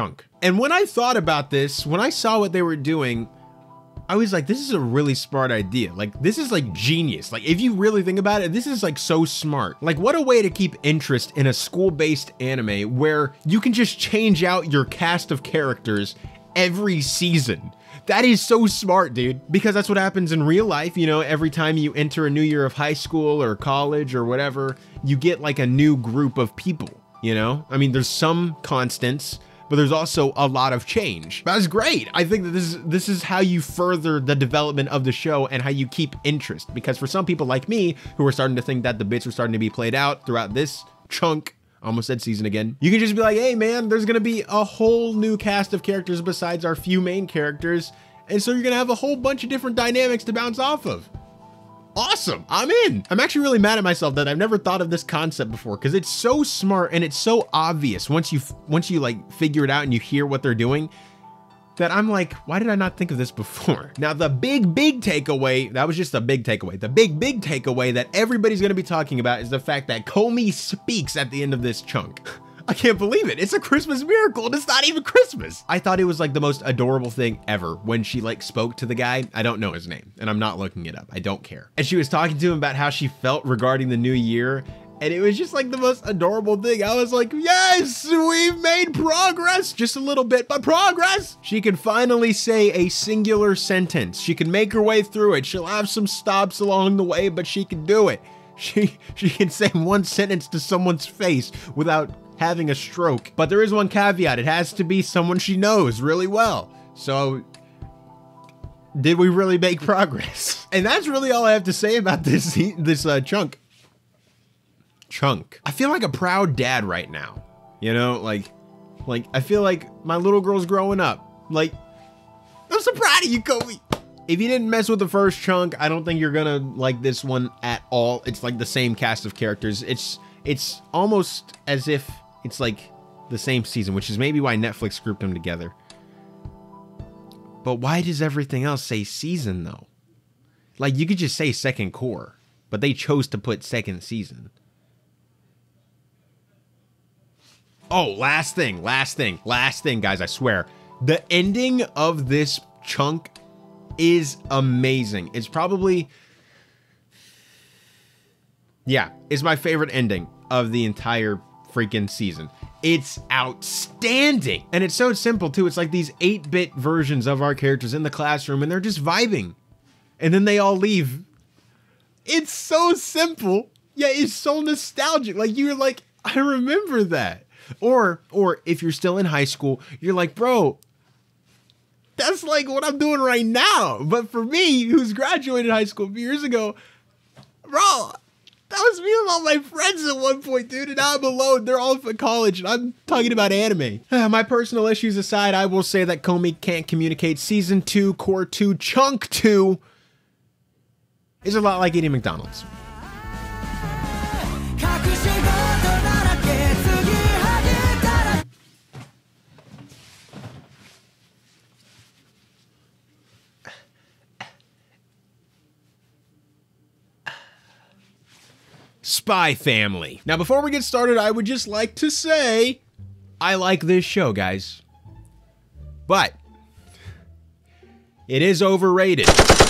And when I thought about this, when I saw what they were doing, I was like, this is a really smart idea. Like, this is like genius. Like, if you really think about it, this is like so smart. Like, what a way to keep interest in a school-based anime where you can just change out your cast of characters every season. That is so smart, dude. Because that's what happens in real life. You know, every time you enter a new year of high school or college or whatever, you get like a new group of people, you know? I mean, there's some constants, but there's also a lot of change. That's great. I think that this is how you further the development of the show and how you keep interest. Because for some people like me, who are starting to think that the bits are starting to be played out throughout this chunk, almost said season again, you can just be like, hey man, there's gonna be a whole new cast of characters besides our few main characters. And so you're gonna have a whole bunch of different dynamics to bounce off of. Awesome, I'm in. I'm actually really mad at myself that I've never thought of this concept before because it's so smart and it's so obvious once you like figure it out and you hear what they're doing that I'm like, why did I not think of this before? Now, the big takeaway, that was just a big takeaway. The big takeaway that everybody's gonna be talking about is the fact that Komi speaks at the end of this chunk. I can't believe it. It's a Christmas miracle and it's not even Christmas. I thought it was like the most adorable thing ever when she like spoke to the guy. I don't know his name and I'm not looking it up. I don't care. And she was talking to him about how she felt regarding the new year. And it was just like the most adorable thing. I was like, yes, we've made progress. Just a little bit, but progress. She can finally say a singular sentence. She can make her way through it. She'll have some stops along the way, but she can do it. She can say one sentence to someone's face without having a stroke. But there is one caveat. It has to be someone she knows really well. So did we really make progress? And that's really all I have to say about this chunk. I feel like a proud dad right now. You know, like I feel like my little girl's growing up. Like, I'm so proud of you, Komi. If you didn't mess with the first chunk, I don't think you're gonna like this one at all. It's like the same cast of characters. It's it's almost as if it's like the same season, which is maybe why Netflix grouped them together. But why does everything else say season, though? Like, you could just say second core, but they chose to put second season. Oh, last thing, guys, I swear. The ending of this chunk is amazing. It's probably... yeah, it's my favorite ending of the entire freaking season. It's outstanding. And it's so simple, too. It's like these 8-bit versions of our characters in the classroom, and they're just vibing. And then they all leave. It's so simple, yet it's so nostalgic. Like, you're like, I remember that. Or if you're still in high school, you're like, bro, that's like what I'm doing right now. But for me, who's graduated high school a few years ago, bro, that was me and all my friends at one point, dude, and now I'm alone. They're all in college, and I'm talking about anime. My personal issues aside, I will say that Komi can't communicate. Season 2, Core 2, Chunk 2 is a lot like eating McDonald's. Spy Family. Now, before we get started, I would just like to say, I like this show, guys. But it is overrated.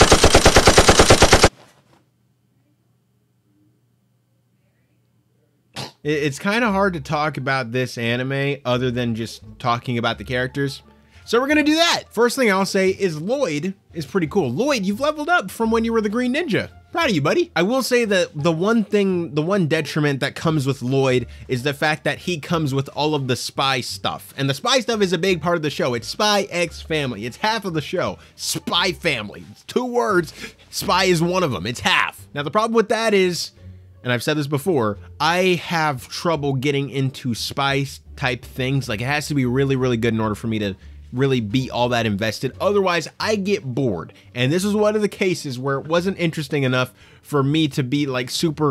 It's kind of hard to talk about this anime other than just talking about the characters. So we're going to do that. First thing I'll say is Lloyd is pretty cool. Lloyd, you've leveled up from when you were the Green Ninja. Proud of you, buddy. I will say that the one detriment that comes with Lloyd is the fact that he comes with all of the spy stuff. And the spy stuff is a big part of the show. It's Spy X Family. It's half of the show. Spy Family. It's 2 words. Spy is one of them. It's half. Now, the problem with that is, and I've said this before, I have trouble getting into spy type things. Like, it has to be really, really good in order for me to really be all that invested. Otherwise, I get bored. And this is one of the cases where it wasn't interesting enough for me to be like super,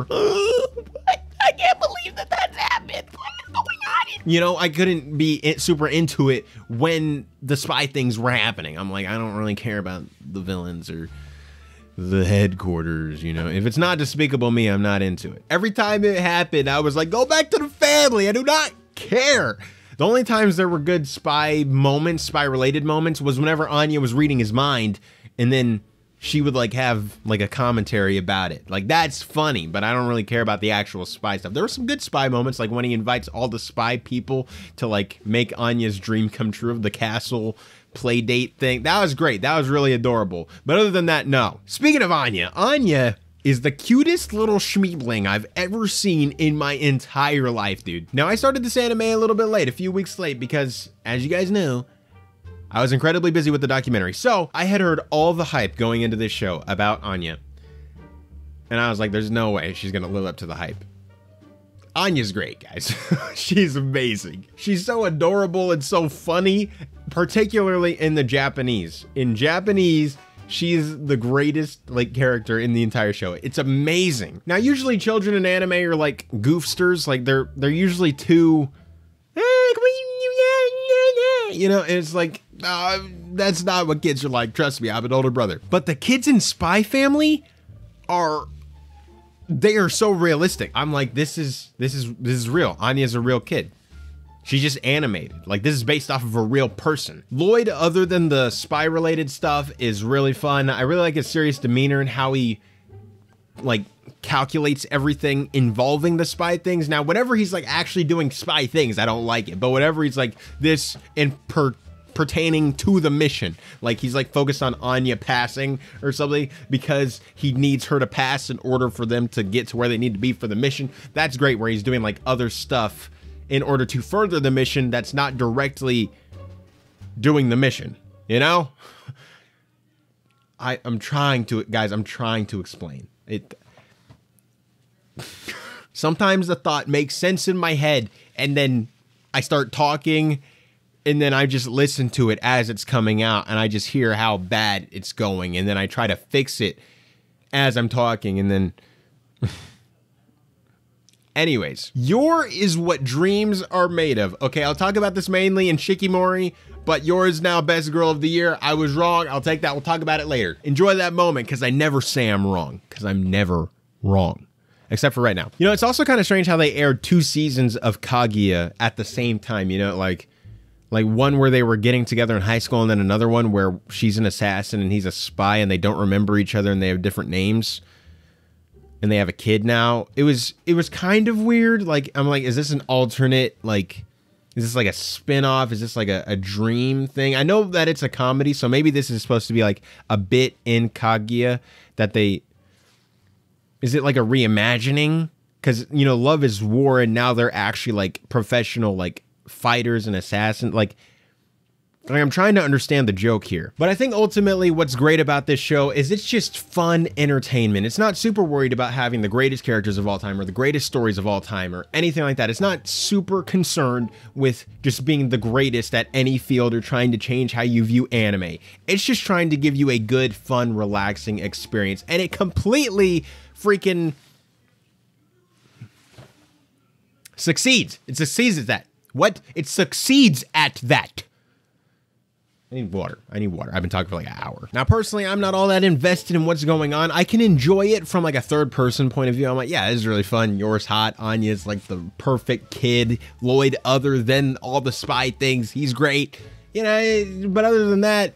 I can't believe that that's happened. What is going on? You know, I couldn't be super into it when the spy things were happening. I'm like, I don't really care about the villains or the headquarters, you know. If it's not Despicable Me, I'm not into it. Every time it happened, I was like, go back to the family. I do not care. The only times there were good spy moments, spy-related moments, was whenever Anya was reading his mind, and then she would like have like a commentary about it. Like, that's funny, but I don't really care about the actual spy stuff. There were some good spy moments, like when he invites all the spy people to like make Anya's dream come true of the castle play date thing. That was great. That was really adorable. But other than that, no. Speaking of Anya, Anya is the cutest little schmeebling I've ever seen in my entire life, dude. Now, I started this anime a little bit late, a few weeks late, because, as you guys know, I was incredibly busy with the documentary. So, I had heard all the hype going into this show about Anya. And I was like, there's no way she's gonna live up to the hype. Anya's great, guys. She's amazing. She's so adorable and so funny, particularly in the Japanese. In Japanese, she's the greatest like character in the entire show. It's amazing. Now, usually children in anime are like goofsters. Like they're usually too, you know, and it's like, that's not what kids are like. Trust me, I have an older brother. But the kids in Spy Family they are so realistic. I'm like, this is real. Anya's a real kid. She's just animated. Like, this is based off of a real person. Lloyd, other than the spy-related stuff, is really fun. I really like his serious demeanor and how he, like, calculates everything involving the spy things. Now, whenever he's, like, actually doing spy things, I don't like it. But whenever he's, like, this pertaining to the mission, like, he's, like, focused on Anya passing or something because he needs her to pass in order for them to get to where they need to be for the mission. That's great, where he's doing, like, other stuff in order to further the mission that's not directly doing the mission, you know? I'm trying to, guys, I'm trying to explain it. Sometimes the thought makes sense in my head, and then I start talking, and then I just listen to it as it's coming out, and I just hear how bad it's going, and then I try to fix it as I'm talking, and then Anyways, Yor is what dreams are made of. Okay, I'll talk about this mainly in Shikimori, but Yor is now best girl of the year. I was wrong. I'll take that. We'll talk about it later. Enjoy that moment, because I never say I'm wrong, because I'm never wrong. Except for right now. You know, it's also kind of strange how they aired 2 seasons of Kaguya at the same time, you know, like one where they were getting together in high school and then another one where she's an assassin and he's a spy and they don't remember each other and they have different names. And they have a kid now. It was kind of weird. Like, I'm like, is this an alternate, like, is this like a spin-off? Is this like a dream thing? I know that it's a comedy, so maybe this is supposed to be like a bit in Kaguya that they, is it like a reimagining? Because, you know, Love is War and now they're actually like professional, like fighters and assassins. Like, I'm trying to understand the joke here. But I think ultimately what's great about this show is it's just fun entertainment. It's not super worried about having the greatest characters of all time or the greatest stories of all time or anything like that. It's not super concerned with just being the greatest at any field or trying to change how you view anime. It's just trying to give you a good, fun, relaxing experience. And it completely freaking succeeds. It succeeds at that. What? It succeeds at that. I need water. I've been talking for like an hour. Now, personally, I'm not all that invested in what's going on. I can enjoy it from like a third person point of view. I'm like, yeah, this is really fun. Yor's hot. Anya's like the perfect kid. Lloyd, other than all the spy things, he's great. You know, but other than that,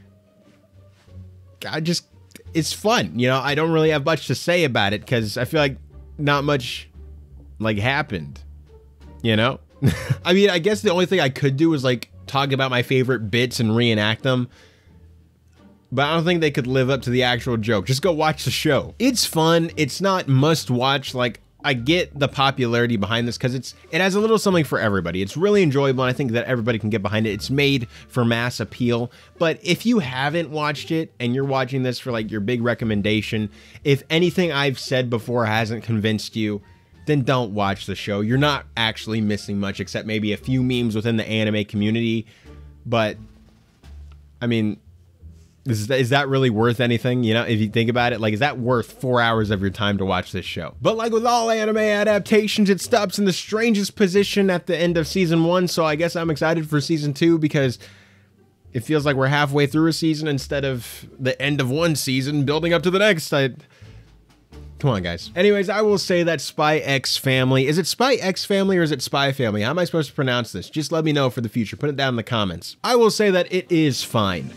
it's fun. You know, I don't really have much to say about it because I feel like not much like happened, you know? I mean, I guess the only thing I could do is like talk about my favorite bits and reenact them, but I don't think they could live up to the actual joke. Just go watch the show. It's fun. It's not must watch. Like, I get the popularity behind this because it has a little something for everybody. It's really enjoyable, and I think that everybody can get behind it. It's made for mass appeal, but if you haven't watched it and you're watching this for like your big recommendation, if anything I've said before hasn't convinced you, then don't watch the show. You're not actually missing much except maybe a few memes within the anime community. But, I mean, is that really worth anything? You know, if you think about it, like, is that worth 4 hours of your time to watch this show? But like with all anime adaptations, it stops in the strangest position at the end of season 1. So I guess I'm excited for season 2 because it feels like we're halfway through a season instead of the end of one season building up to the next. Come on, guys. Anyways, I will say that Spy X Family. Is it Spy X Family or is it Spy Family? How am I supposed to pronounce this? Just let me know for the future. Put it down in the comments. I will say that it is fine.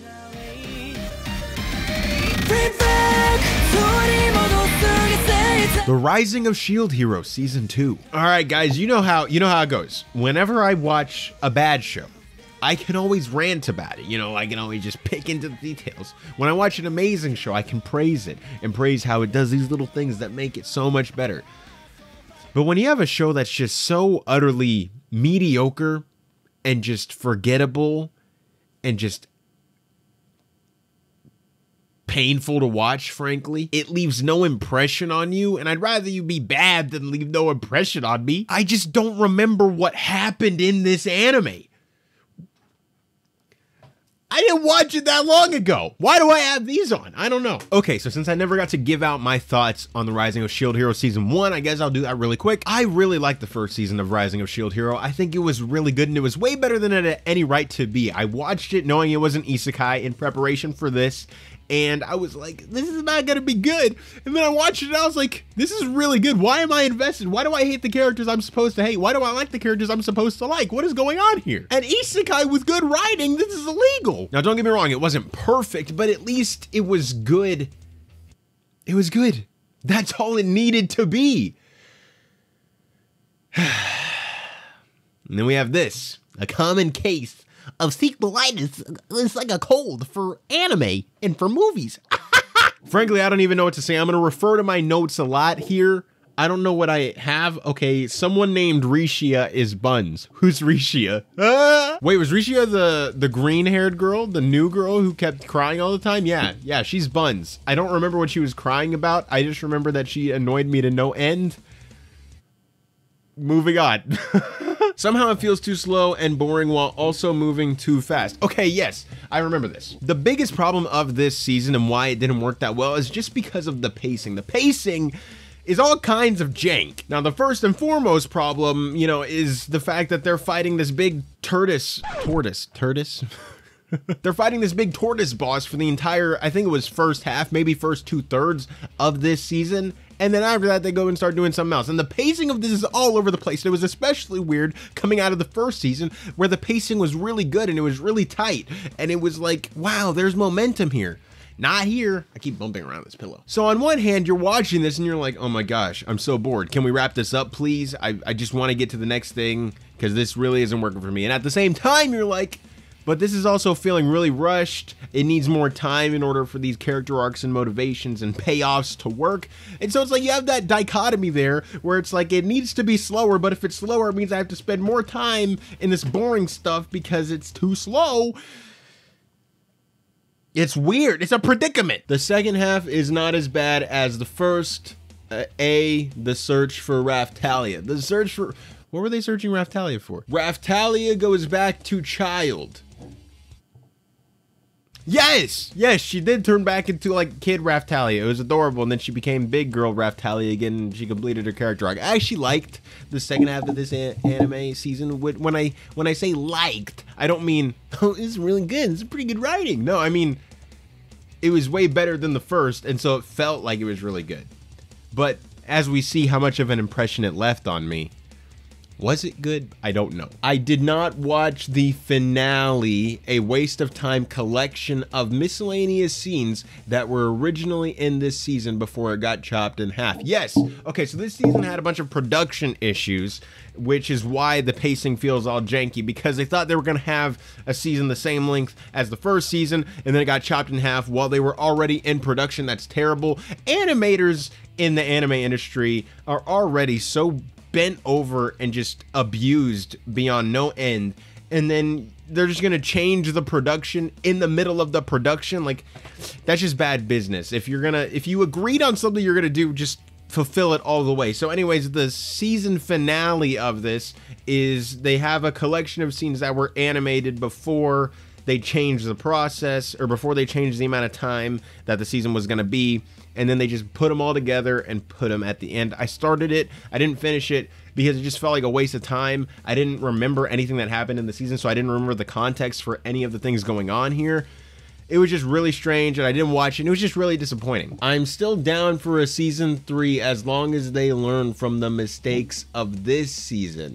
The Rising of Shield Hero Season 2. All right, guys, you know how it goes. Whenever I watch a bad show, I can always rant about it. You know, I can always just pick into the details. When I watch an amazing show, I can praise it and praise how it does these little things that make it so much better. But when you have a show that's just so utterly mediocre and just forgettable and just painful to watch, frankly, it leaves no impression on you, and I'd rather you be bad than leave no impression on me. I just don't remember what happened in this anime. I didn't watch it that long ago. Why do I have these on? I don't know. Okay, so since I never got to give out my thoughts on The Rising of Shield Hero Season 1, I guess I'll do that really quick. I really liked the first season of Rising of Shield Hero. I think it was really good, and it was way better than it had any right to be. I watched it knowing it was an isekai in preparation for this, and I was like, this is not gonna be good. And then I watched it and I was like, this is really good. Why am I invested? Why do I hate the characters I'm supposed to hate? Why do I like the characters I'm supposed to like? What is going on here? An isekai with good writing, this is illegal. Now, don't get me wrong, it wasn't perfect, but at least it was good. It was good. That's all it needed to be. And then we have this, a common case of sequelitis. It's like a cold for anime and for movies. Frankly, I don't even know what to say. I'm going to refer to my notes a lot here. I don't know what I have. Okay, someone named Rishia is Buns. Who's Rishia? Wait, was Rishia the green-haired girl? The new girl who kept crying all the time? Yeah, she's Buns. I don't remember what she was crying about. I just remember that she annoyed me to no end. Moving on. Somehow it feels too slow and boring while also moving too fast. Okay, yes, I remember this. The biggest problem of this season and why it didn't work that well is just because of the pacing. The pacing is all kinds of jank. Now, the first and foremost problem, you know, is the fact that they're fighting this big tortoise? They're fighting this big tortoise boss for the entire, I think it was first half, maybe first 2/3 of this season. And then after that, they go and start doing something else. And the pacing of this is all over the place. And it was especially weird coming out of the first season where the pacing was really good and it was really tight. And it was like, wow, there's momentum here. Not here. I keep bumping around this pillow. So on one hand, you're watching this and you're like, oh my gosh, I'm so bored. Can we wrap this up, please? I just want to get to the next thing because this really isn't working for me. And at the same time, you're like, but this is also feeling really rushed. It needs more time in order for these character arcs and motivations and payoffs to work. And so it's like you have that dichotomy there where it's like it needs to be slower, but if it's slower, it means I have to spend more time in this boring stuff because it's too slow. It's weird. It's a predicament. The second half is not as bad as the first. The search for Raftalia. The search for... What were they searching Raftalia for? Raftalia goes back to child. Yes! Yes, she did turn back into, like, kid Raftalia. It was adorable, and then she became big girl Raftalia again, and she completed her character arc. I actually liked the second half of this anime season. When I say liked, I don't mean, oh, it's really good, it's pretty good writing. No, I mean, it was way better than the first, and so it felt like it was really good. But as we see how much of an impression it left on me, was it good? I don't know. I did not watch the finale, a waste of time collection of miscellaneous scenes that were originally in this season before it got chopped in half. Yes, okay, so this season had a bunch of production issues, which is why the pacing feels all janky, because they thought they were gonna have a season the same length as the first season, and then it got chopped in half while they were already in production. That's terrible. Animators in the anime industry are already so bent over and just abused beyond no end, and then they're just gonna change the production in the middle of the production. Like, that's just bad business. If you agreed on something you're gonna do, just fulfill it all the way. So anyways, the season finale of this is they have a collection of scenes that were animated before they changed the process, or before they changed the amount of time that the season was gonna be, and then they just put them all together and put them at the end. I started it, I didn't finish it because it just felt like a waste of time. I didn't remember anything that happened in the season, so I didn't remember the context for any of the things going on here. It was just really strange, and I didn't watch it, and it was just really disappointing. I'm still down for a season 3 as long as they learn from the mistakes of this season.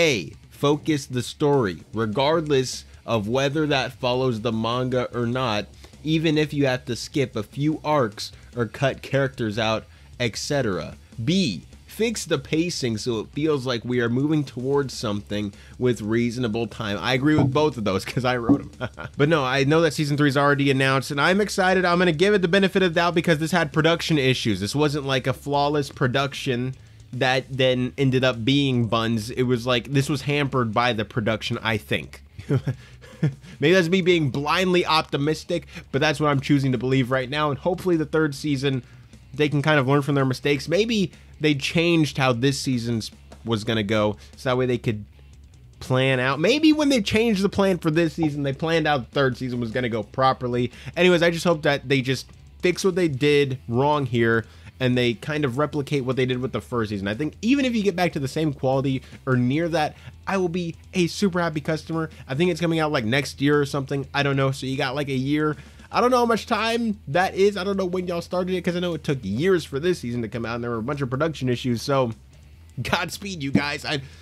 Focus the story, regardless of whether that follows the manga or not, even if you have to skip a few arcs or cut characters out, etc. B, fix the pacing so it feels like we are moving towards something with reasonable time. I agree with both of those because I wrote them. But no, I know that season 3 is already announced, and I'm excited. I'm going to give it the benefit of the doubt because this had production issues. This wasn't like a flawless production that then ended up being buns. It was like, this was hampered by the production, I think. Maybe that's me being blindly optimistic, but that's what I'm choosing to believe right now. And hopefully the third season, they can kind of learn from their mistakes. Maybe they changed how this season was going to go, so that way they could plan out. Maybe when they changed the plan for this season, they planned out the third season was going to go properly. Anyways, I just hope that they just fix what they did wrong here, and they kind of replicate what they did with the first season. I think even if you get back to the same quality or near that, I will be a super happy customer. I think it's coming out like next year or something. I don't know. So you got like a year. I don't know how much time that is. I don't know when y'all started it, because I know it took years for this season to come out and there were a bunch of production issues. So Godspeed, you guys.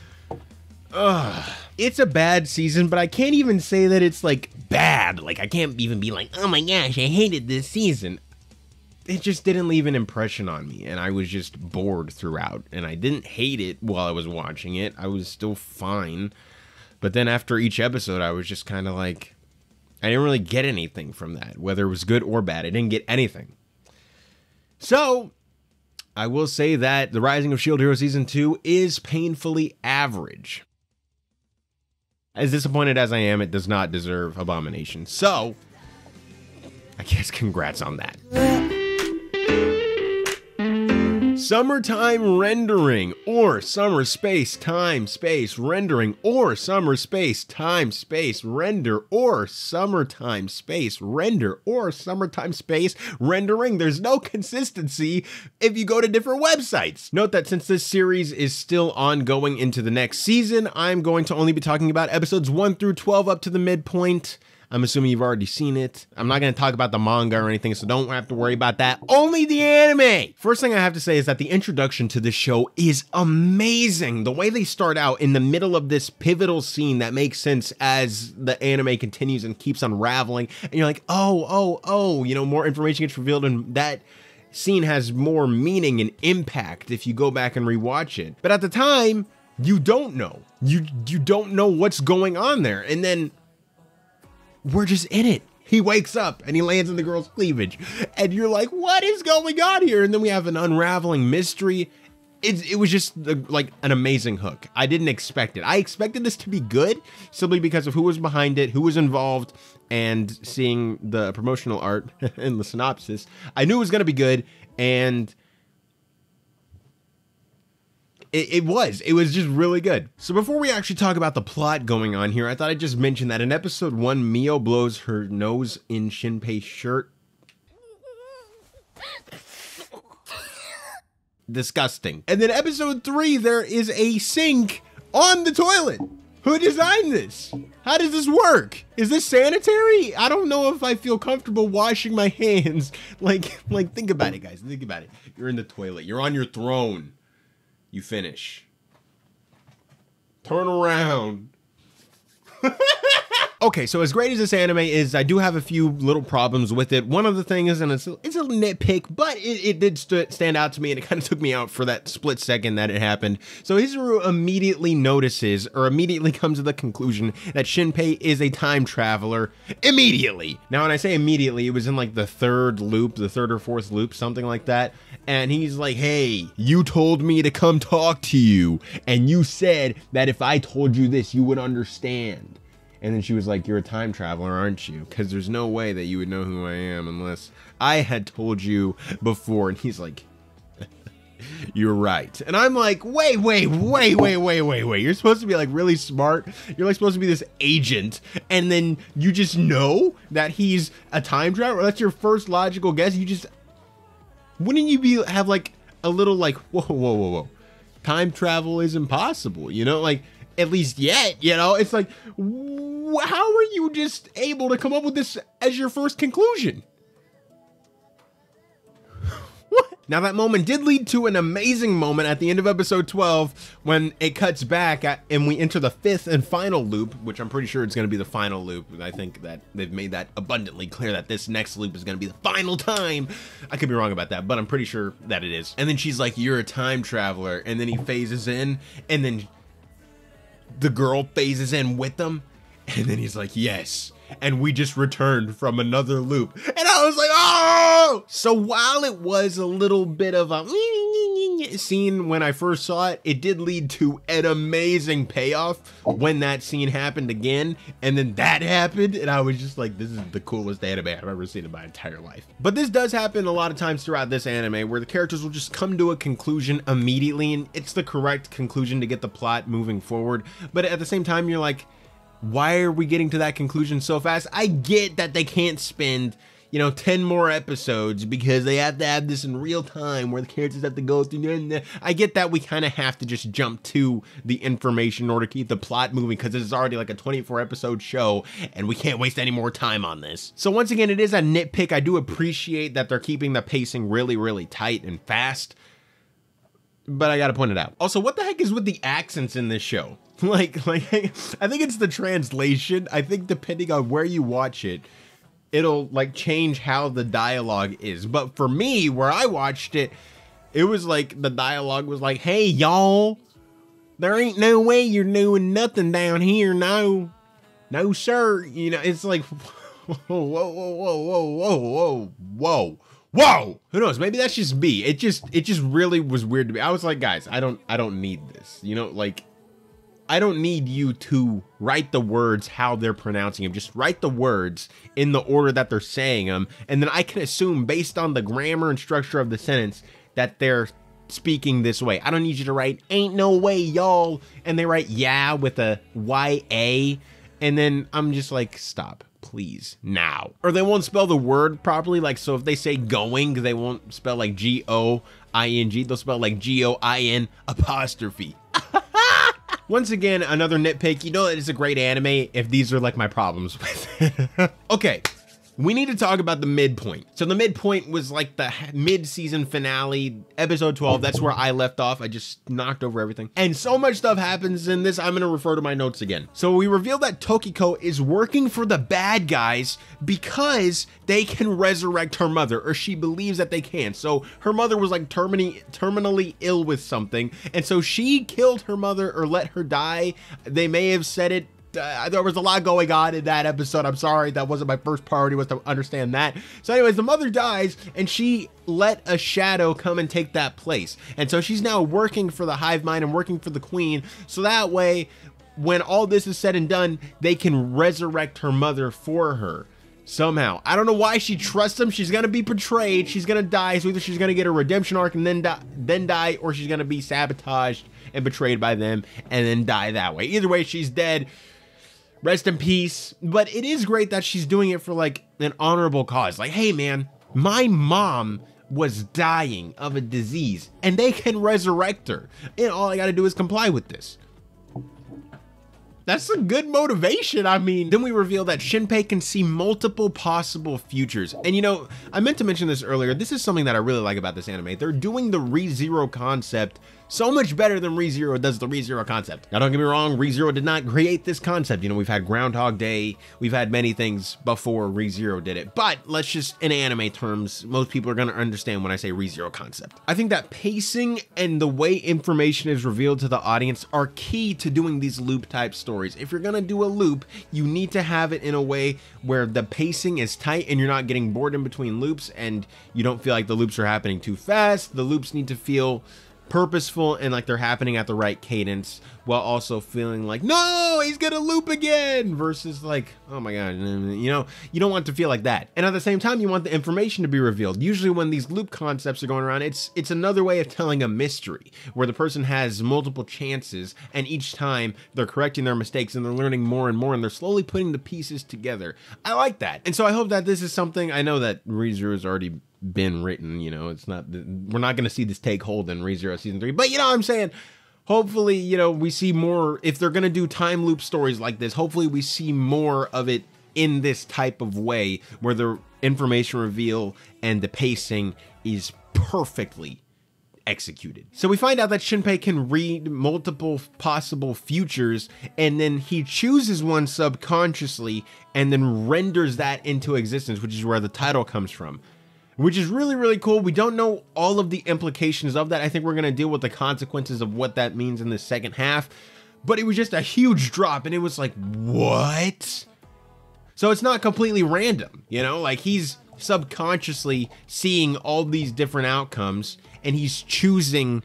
It's a bad season, but I can't even say that it's like bad. Like, I can't even be like, oh my gosh, I hated this season. It just didn't leave an impression on me, and I was just bored throughout, and I didn't hate it while I was watching it. I was still fine, but then after each episode, I was just kind of like, I didn't really get anything from that, whether it was good or bad. I didn't get anything. So, I will say that The Rising of Shield Hero Season 2 is painfully average. As disappointed as I am, it does not deserve Abomination. So, I guess congrats on that. Summertime rendering, or summer space time space rendering, or summer space time space render, or summertime space render, or summertime space rendering. There's no consistency if you go to different websites. Note that since this series is still ongoing into the next season, I'm going to only be talking about episodes 1 through 12 up to the midpoint. I'm assuming you've already seen it. I'm not going to talk about the manga or anything, so don't have to worry about that. Only the anime! First thing I have to say is that the introduction to this show is amazing. The way they start out in the middle of this pivotal scene that makes sense as the anime continues and keeps unraveling. And you're like, oh, you know, more information gets revealed, and that scene has more meaning and impact if you go back and rewatch it. But at the time, you don't know. You don't know what's going on there. And then we're just in it. He wakes up and he lands in the girl's cleavage. And you're like, what is going on here? And then we have an unraveling mystery. It was just like an amazing hook. I didn't expect it. I expected this to be good simply because of who was behind it, who was involved, and seeing the promotional art and the synopsis. I knew it was going to be good, and it was just really good. So before we actually talk about the plot going on here, I thought I'd just mention that in episode 1, Mio blows her nose in Shinpei's shirt. Disgusting. And then episode 3, there is a sink on the toilet. Who designed this? How does this work? Is this sanitary? I don't know if I feel comfortable washing my hands. Like think about it, guys. Think about it. You're in the toilet. You're on your throne. You finish. Turn around. Okay, so as great as this anime is, I do have a few little problems with it. One of the things, and it's a nitpick, but it did stand out to me, and it kind of took me out for that split second that it happened. So Hizuru immediately notices, or immediately comes to the conclusion that Shinpei is a time traveler. Immediately. Now, when I say immediately, it was in like the third or fourth loop, something like that. And he's like, hey, you told me to come talk to you, and you said that if I told you this, you would understand. And then she was like, you're a time traveler, aren't you? Because there's no way that you would know who I am unless I had told you before. And he's like, you're right. And I'm like, wait. You're supposed to be like really smart. You're like supposed to be this agent. And then you just know that he's a time traveler. That's your first logical guess. Wouldn't you have like a little like, whoa. Time travel is impossible. You know, like, at least yet, you know, it's like, how are you just able to come up with this as your first conclusion? What? Now that moment did lead to an amazing moment at the end of episode 12 when it cuts back and we enter the 5th and final loop, which I'm pretty sure it's going to be the final loop. I think that they've made that abundantly clear that this next loop is going to be the final time. I could be wrong about that, but I'm pretty sure that it is. And then she's like, you're a time traveler. And then he phases in, and then the girl phases in with them, and then he's like, yes, and we just returned from another loop. And I was like, oh! So while it was a little bit of a scene when I first saw it, it did lead to an amazing payoff when that scene happened again, and then that happened, and I was just like, this is the coolest anime I've ever seen in my entire life. But this does happen a lot of times throughout this anime, where the characters will just come to a conclusion immediately, and it's the correct conclusion to get the plot moving forward. But at the same time, you're like, why are we getting to that conclusion so fast? I get that they can't spend, you know, 10 more episodes because they have to have this in real time where the characters have to go through. I get that we kind of have to just jump to the information in order to keep the plot moving because this is already like a 24 episode show and we can't waste any more time on this. So once again, it is a nitpick. I do appreciate that they're keeping the pacing really, really tight and fast, but I gotta point it out. Also, what the heck is with the accents in this show? Like I think it's the translation. I think depending on where you watch it, it'll like change how the dialogue is. But for me, where I watched it, it was like the dialogue was like, hey y'all, there ain't no way you're doing nothing down here. No sir. You know, it's like, whoa. Who knows? Maybe that's just me. It just really was weird to me. I was like, guys, I don't need this. You know, like, I don't need you to write the words how they're pronouncing them. Just write the words in the order that they're saying them. And then I can assume based on the grammar and structure of the sentence that they're speaking this way. I don't need you to write ain't no way y'all, and they write yeah with a YA, and then I'm just like, stop, please, now. Or they won't spell the word properly, like, so if they say going, they won't spell like G-O-I-N-G, they'll spell like G-O-I-N apostrophe. Once again, another nitpick. You know, it's a great anime if these are like my problems with it. Okay. We need to talk about the midpoint. So the midpoint was like the mid-season finale, episode 12. That's where I left off. I just knocked over everything. And so much stuff happens in this, I'm gonna refer to my notes again. So we reveal that Tokiko is working for the bad guys because they can resurrect her mother, or she believes that they can. So her mother was like terminally ill with something, and so she killed her mother or let her die. They may have said it. There was a lot going on in that episode. I'm sorry, that wasn't my first priority, was to understand that. So anyways, the mother dies and she let a shadow come and take that place. And so she's now working for the hive mind and working for the queen. So that way, when all this is said and done, they can resurrect her mother for her. Somehow. I don't know why she trusts them. She's gonna be betrayed. She's gonna die. So either she's gonna get a redemption arc and then die, or she's gonna be sabotaged and betrayed by them and then die that way. Either way, she's dead. Rest in peace. But it is great that she's doing it for like an honorable cause. Like, hey man, my mom was dying of a disease and they can resurrect her. And all I gotta do is comply with this. That's a good motivation. I mean, then we reveal that Shinpei can see multiple possible futures. And you know, I meant to mention this earlier. This is something that I really like about this anime. They're doing the ReZero concept so much better than ReZero does the ReZero concept. Now, don't get me wrong, ReZero did not create this concept. You know, we've had Groundhog Day, we've had many things before ReZero did it. But let's just, in anime terms, most people are gonna understand when I say ReZero concept. I think that pacing and the way information is revealed to the audience are key to doing these loop type stories. If you're gonna do a loop, you need to have it in a way where the pacing is tight and you're not getting bored in between loops and you don't feel like the loops are happening too fast. The loops need to feel purposeful and like they're happening at the right cadence, while also feeling like, no, he's gonna loop again, versus like, oh my god, you know, you don't want to feel like that. And at the same time, you want the information to be revealed. Usually when these loop concepts are going around, it's another way of telling a mystery where the person has multiple chances and each time they're correcting their mistakes and they're learning more and more and they're slowly putting the pieces together. I like that. And so I hope that this is something, I know that ReZero has already been written, you know, it's not, we're not going to see this take hold in ReZero season 3, but you know what I'm saying? Hopefully, you know, we see more. If they're going to do time loop stories like this, hopefully we see more of it in this type of way where the information reveal and the pacing is perfectly executed. So we find out that Shinpei can read multiple possible futures and then he chooses one subconsciously and then renders that into existence, which is where the title comes from. Which is really, really cool. We don't know all of the implications of that. I think we're going to deal with the consequences of what that means in the second half. But it was just a huge drop and it was like, what? So it's not completely random, you know? Like he's subconsciously seeing all these different outcomes and he's choosing,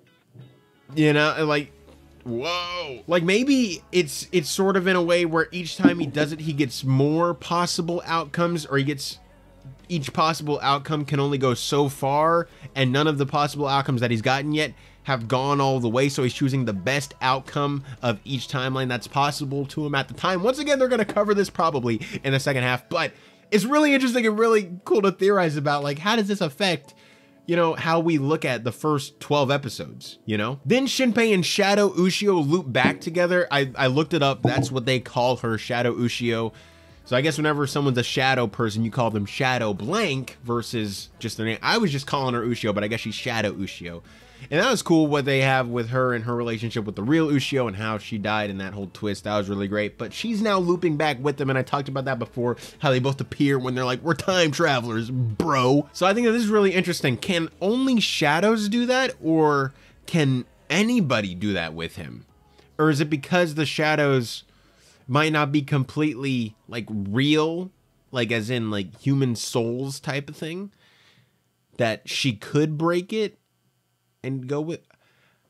you know, like, whoa. Like maybe it's sort of in a way where each time he does it, he gets more possible outcomes, or he gets... each possible outcome can only go so far, and none of the possible outcomes that he's gotten yet have gone all the way, so he's choosing the best outcome of each timeline that's possible to him at the time. Once again, they're going to cover this probably in the second half, but it's really interesting and really cool to theorize about, like, how does this affect, you know, how we look at the first 12 episodes, you know? Then Shinpei and Shadow Ushio loop back together. I looked it up. That's what they call her, Shadow Ushio. So I guess whenever someone's a shadow person, you call them Shadow Blank versus just their name. I was just calling her Ushio, but I guess she's Shadow Ushio. And that was cool what they have with her and her relationship with the real Ushio and how she died and that whole twist. That was really great. But she's now looping back with them, and I talked about that before, how they both appear when they're like, we're time travelers, bro. So I think that this is really interesting. Can only shadows do that, or can anybody do that with him? Or is it because the shadows might not be completely like real, like as in like human souls type of thing, that she could break it and go with?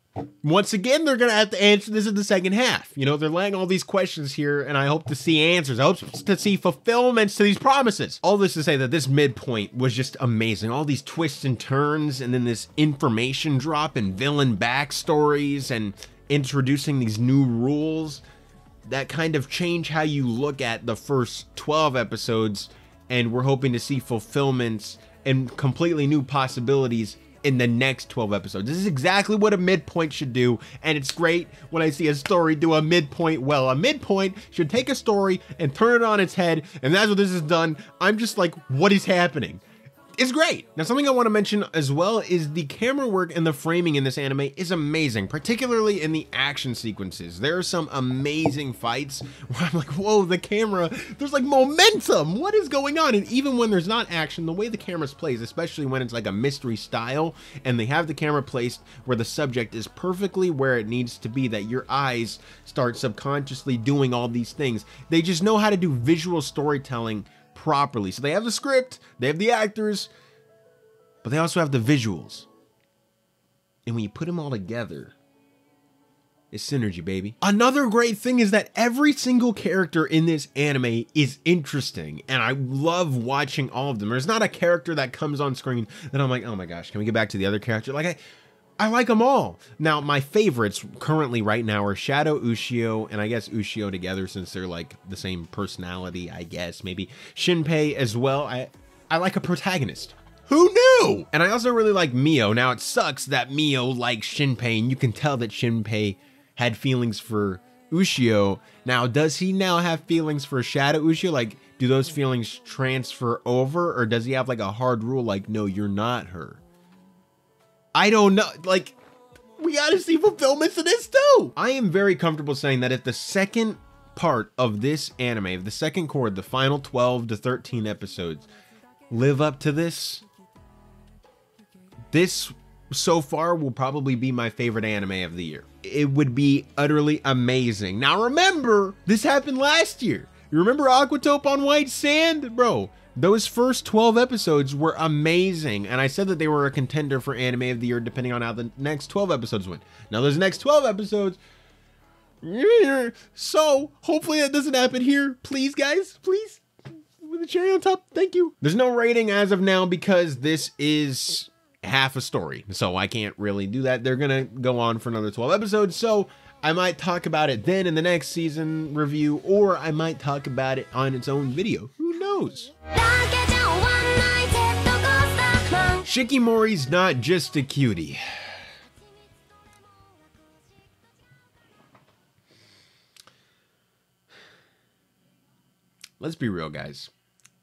Once again, they're going to have to answer this in the second half. You know, they're laying all these questions here, and I hope to see answers. I hope to see fulfillments to these promises. All this to say that this midpoint was just amazing. All these twists and turns, and then this information drop and villain backstories, and introducing these new rules that kind of change how you look at the first 12 episodes, and we're hoping to see fulfillments and completely new possibilities in the next 12 episodes. This is exactly what a midpoint should do, and it's great when I see a story do a midpoint well. A midpoint should take a story and turn it on its head, and that's what this has done. I'm just like, what is happening? It's great. Now, something I want to mention as well is the camera work and the framing in this anime is amazing, particularly in the action sequences. There are some amazing fights where I'm like, whoa, the camera, there's like momentum. What is going on? And even when there's not action, the way the camera's placed, especially when it's like a mystery style and they have the camera placed where the subject is perfectly where it needs to be, that your eyes start subconsciously doing all these things. They just know how to do visual storytelling properly. So they have the script, they have the actors, but they also have the visuals. And when you put them all together, it's synergy, baby. Another great thing is that every single character in this anime is interesting, and I love watching all of them. There's not a character that comes on screen that I'm like, oh my gosh, can we get back to the other character? Like, I like them all. Now, my favorites currently right now are Shadow, Ushio, and I guess Ushio together since they're like the same personality, I guess. Maybe Shinpei as well. I like a protagonist. Who knew? And I also really like Mio. Now, it sucks that Mio likes Shinpei, and you can tell that Shinpei had feelings for Ushio. Now, does he now have feelings for Shadow Ushio? Like, do those feelings transfer over, or does he have like a hard rule like, no, you're not her? I don't know, like, we gotta see fulfillments of this too. I am very comfortable saying that if the second part of this anime, if the second chord, the final 12 to 13 episodes, live up to this, this so far will probably be my favorite anime of the year. It would be utterly amazing. Now remember, this happened last year. You remember Aquatope on White Sand? Bro, those first 12 episodes were amazing, and I said that they were a contender for anime of the year depending on how the next 12 episodes went. Now those next 12 episodes, so hopefully that doesn't happen here. Please, guys, please, with a cherry on top, thank you. There's no rating as of now because this is half a story, so I can't really do that. They're gonna go on for another 12 episodes, so I might talk about it then in the next season review, or I might talk about it on its own video. Who knows? Shikimori's not just a cutie. Let's be real, guys.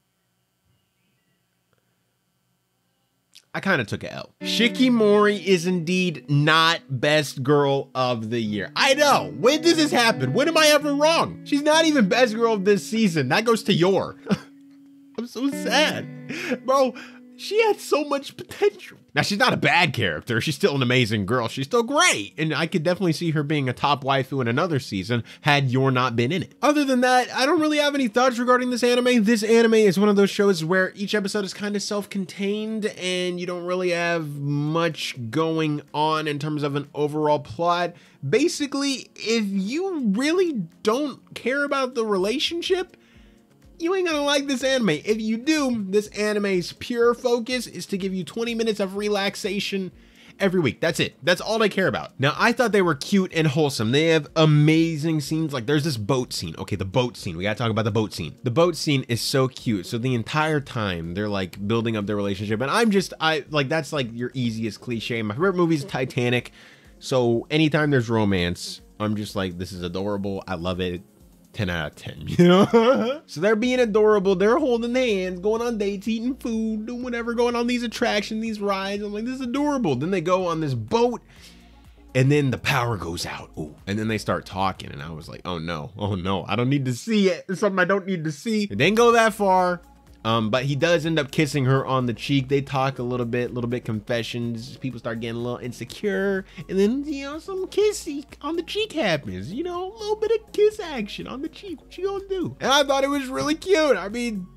I kind of took a L. Shikimori is indeed not best girl of the year. I know. When does this happen? When am I ever wrong? She's not even best girl of this season. That goes to Yor. I'm so sad. Bro, she had so much potential. Now, she's not a bad character. She's still an amazing girl. She's still great. And I could definitely see her being a top waifu in another season had Yor not been in it. Other than that, I don't really have any thoughts regarding this anime. This anime is one of those shows where each episode is kind of self-contained and you don't really have much going on in terms of an overall plot. Basically, if you really don't care about the relationship, you ain't gonna like this anime. If you do, this anime's pure focus is to give you 20 minutes of relaxation every week. That's it. That's all I care about. Now, I thought they were cute and wholesome. They have amazing scenes. Like, there's this boat scene. Okay, the boat scene. We gotta talk about the boat scene. The boat scene is so cute. So the entire time, they're like building up their relationship. And that's like your easiest cliche. My favorite movie is Titanic. So anytime there's romance, I'm just like, this is adorable. I love it. 10 out of 10, you know? So they're being adorable. They're holding hands, going on dates, eating food, doing whatever, going on these attractions, these rides. I'm like, this is adorable. Then they go on this boat and then the power goes out. Ooh. And then they start talking and I was like, oh no, I don't need to see it. It's something I don't need to see. It didn't go that far. But he does end up kissing her on the cheek. They talk a little bit confessions. People start getting a little insecure. And then, you know, some kissy on the cheek happens. You know, a little bit of kiss action on the cheek. What you gonna do? And I thought it was really cute. I mean,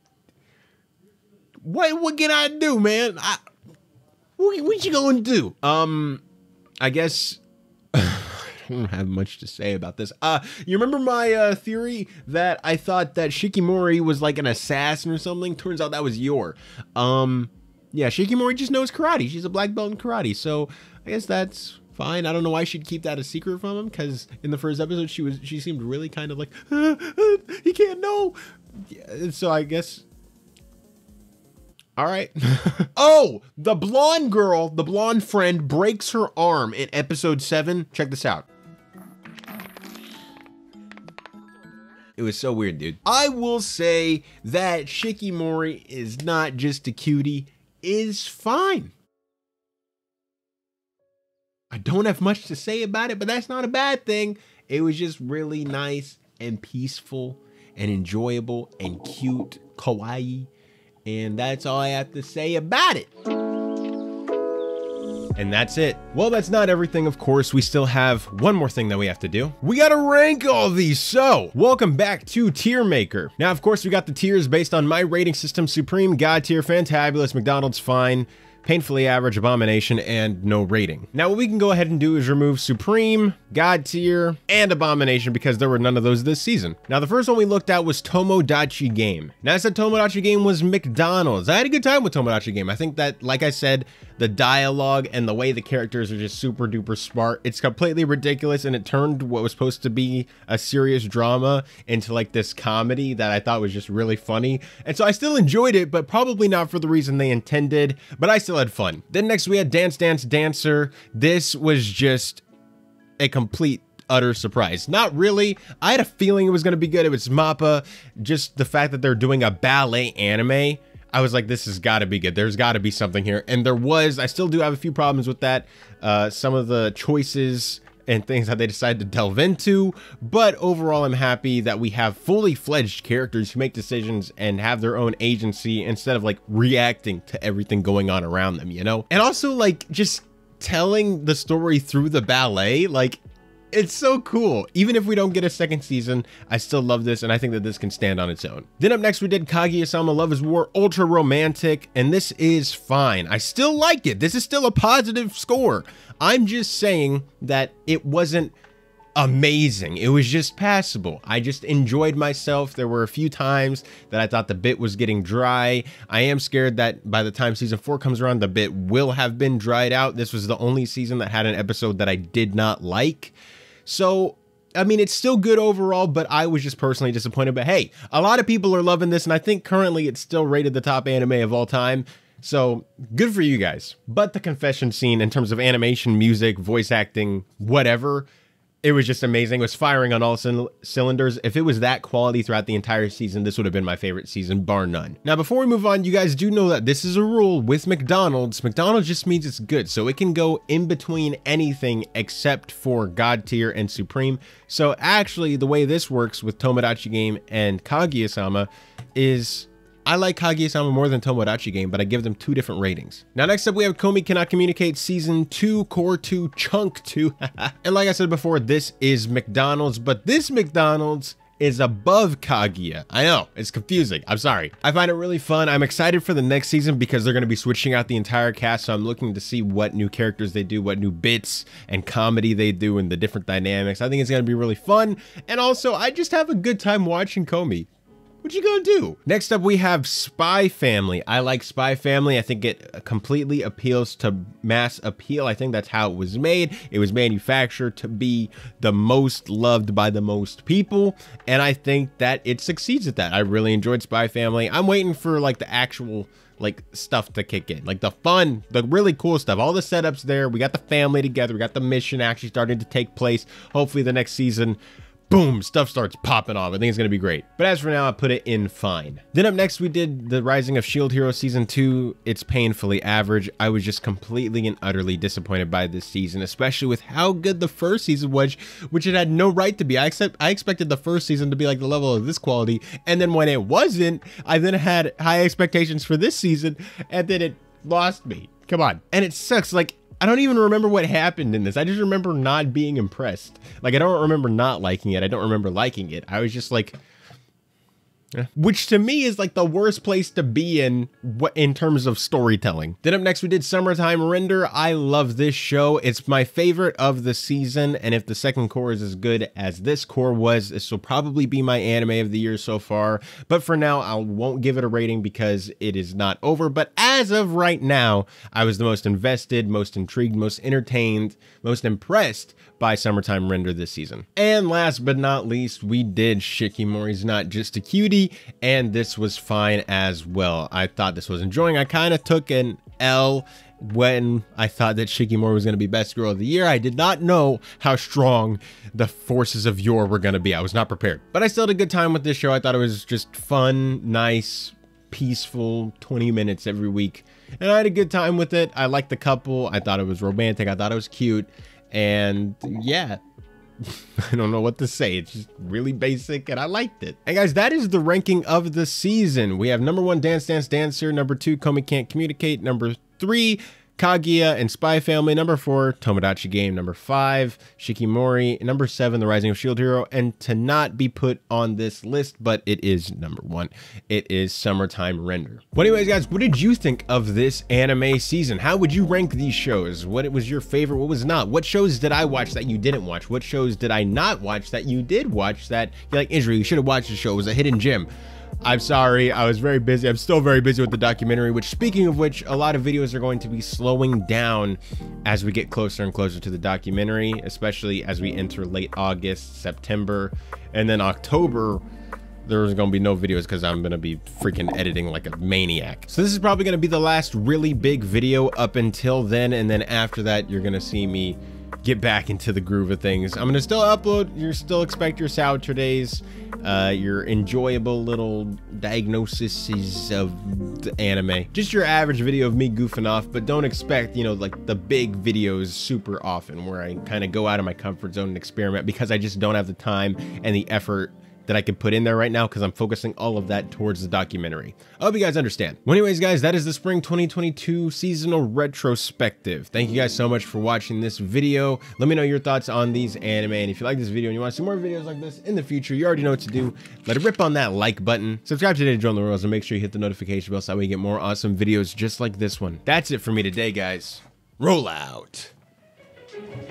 what can I do, man? What you gonna do? I guess don't have much to say about this. You remember my theory that I thought that Shikimori was like an assassin or something? Turns out that was Yor. Yeah, Shikimori just knows karate. She's a black belt in karate, so I guess that's fine. I don't know why she'd keep that a secret from him, because in the first episode she seemed really kind of like he can't know. Yeah, so I guess. All right. Oh, the blonde girl, the blonde friend, breaks her arm in episode 7. Check this out. It was so weird, dude. I will say that Shikimori is not just a cutie, is fine. I don't have much to say about it, but that's not a bad thing. It was just really nice and peaceful and enjoyable and cute, kawaii. And that's all I have to say about it. And that's it. Well, that's not everything, of course. We still have one more thing that we have to do. We gotta rank all these. So, welcome back to Tier Maker. Now, of course, we got the tiers based on my rating system: Supreme, God Tier, Fantabulous, McDonald's, Fine, Painfully Average, Abomination, and no rating. Now, what we can go ahead and do is remove Supreme, God Tier, and Abomination, because there were none of those this season. Now, the first one we looked at was Tomodachi Game. Now, I said Tomodachi Game was McDonald's. I had a good time with Tomodachi Game. I think that, like I said, the dialogue and the way the characters are just super duper smart. It's completely ridiculous, and it turned what was supposed to be a serious drama into like this comedy that I thought was just really funny. And so I still enjoyed it, but probably not for the reason they intended, but I still had fun. Then next we had Dance Dance Danseur. This was just a complete utter surprise. Not really. I had a feeling it was going to be good. It was MAPPA. Just the fact that they're doing a ballet anime, I was like, this has got to be good. There's got to be something here. And there was. I still do have a few problems with that. Some of the choices and things that they decided to delve into. But overall, I'm happy that we have fully fledged characters who make decisions and have their own agency instead of like reacting to everything going on around them, you know? And also like just telling the story through the ballet, like, it's so cool. Even if we don't get a second season, I still love this, and I think that this can stand on its own. Then up next, we did Kaguya-sama Love is War Ultra Romantic, and this is fine. I still like it. This is still a positive score. I'm just saying that it wasn't amazing. It was just passable. I just enjoyed myself. There were a few times that I thought the bit was getting dry. I am scared that by the time season 4 comes around, the bit will have been dried out. This was the only season that had an episode that I did not like. So, I mean, it's still good overall, but I was just personally disappointed. But hey, a lot of people are loving this, and I think currently it's still rated the top anime of all time. So, good for you guys. But the confession scene, in terms of animation, music, voice acting, whatever, it was just amazing. It was firing on all cylinders. If it was that quality throughout the entire season, this would have been my favorite season, bar none. Now, before we move on, you guys do know that this is a rule with McDonald's. McDonald's just means it's good, so it can go in between anything except for God Tier and Supreme. So actually, the way this works with Tomodachi Game and Kaguya-sama is I like Kaguya-sama more than Tomodachi Game, but I give them 2 different ratings. Now, next up, we have Komi Cannot Communicate Season 2, Core 2, Chunk 2. And like I said before, this is McDonald's, but this McDonald's is above Kaguya. I know, it's confusing. I'm sorry. I find it really fun. I'm excited for the next season because they're going to be switching out the entire cast, so I'm looking to see what new characters they do, what new bits and comedy they do, and the different dynamics. I think it's going to be really fun, and also, I just have a good time watching Komi. What you gonna do? Next up, we have Spy Family. I like Spy Family. I think it completely appeals to mass appeal. I think that's how it was made. It was manufactured to be the most loved by the most people, and I think that it succeeds at that. I really enjoyed Spy Family. I'm waiting for like the actual like stuff to kick in, like the fun, the really cool stuff. All the setups there. We got the family together. We got the mission actually starting to take place. Hopefully the next season, boom, stuff starts popping off. I think it's going to be great. But as for now, I put it in fine. Then up next, we did The Rising of Shield Hero Season 2. It's painfully average. I was just completely and utterly disappointed by this season, especially with how good the first season was, which it had no right to be. I expected the first season to be like the level of this quality, and then when it wasn't, I then had high expectations for this season, and then it lost me. Come on. And it sucks. Like, I don't even remember what happened in this. I just remember not being impressed. Like, I don't remember not liking it. I don't remember liking it. I was just like, Which to me is like the worst place to be in terms of storytelling. Then up next we did Summertime Render. I love this show. It's my favorite of the season, and if the second core is as good as this core was, this will probably be my anime of the year so far. But for now, I won't give it a rating because it is not over. But as of right now, I was the most invested, most intrigued, most entertained, most impressed by Summertime Render this season. And last but not least, we did Shikimori's Not Just a Cutie, and this was fine as well. I thought this was enjoying. I kind of took an L when I thought that Shikimori was going to be best girl of the year. I did not know how strong the forces of yore were going to be. I was not prepared. But I still had a good time with this show. I thought it was just fun, nice, peaceful, 20 minutes every week. And I had a good time with it. I liked the couple. I thought it was romantic. I thought it was cute. And yeah, I don't know what to say. It's just really basic and I liked it. And guys, that is the ranking of the season. We have number 1, Dance Dance Danseur. Number 2, Komi Can't Communicate. Number 3, Kaguya and Spy Family. Number 4, Tomodachi Game. Number 5, Shikimori. Number 7, The Rising of Shield Hero. And to not be put on this list, but it is number 1, it is Summertime Render. Well, anyways, guys, what did you think of this anime season? How would you rank these shows? What was your favorite? What was not? What shows did I watch that you didn't watch? What shows did I not watch that you did watch that you're like, Israel, you should have watched the show. It was a hidden gem. I'm sorry, I was very busy. I'm still very busy with the documentary, which, speaking of which, a lot of videos are going to be slowing down as we get closer and closer to the documentary, especially as we enter late August, September, and then October. There's going to be no videos because I'm going to be freaking editing like a maniac. So this is probably going to be the last really big video up until then, and then after that, you're going to see me get back into the groove of things. I'm going to still upload. You still expect your Saturdays, your enjoyable little diagnoses of the anime. Just your average video of me goofing off, but don't expect, you know, like the big videos super often where I kind of go out of my comfort zone and experiment because I just don't have the time and the effort that I could put in there right now because I'm focusing all of that towards the documentary. I hope you guys understand. Well, anyways, guys, that is the Spring 2022 seasonal retrospective. Thank you guys so much for watching this video. Let me know your thoughts on these anime, and if you like this video and you want to see more videos like this in the future, you already know what to do. Let it rip on that like button. Subscribe today to join the rules, and make sure you hit the notification bell so that way you get more awesome videos just like this one. That's it for me today, guys. Roll out.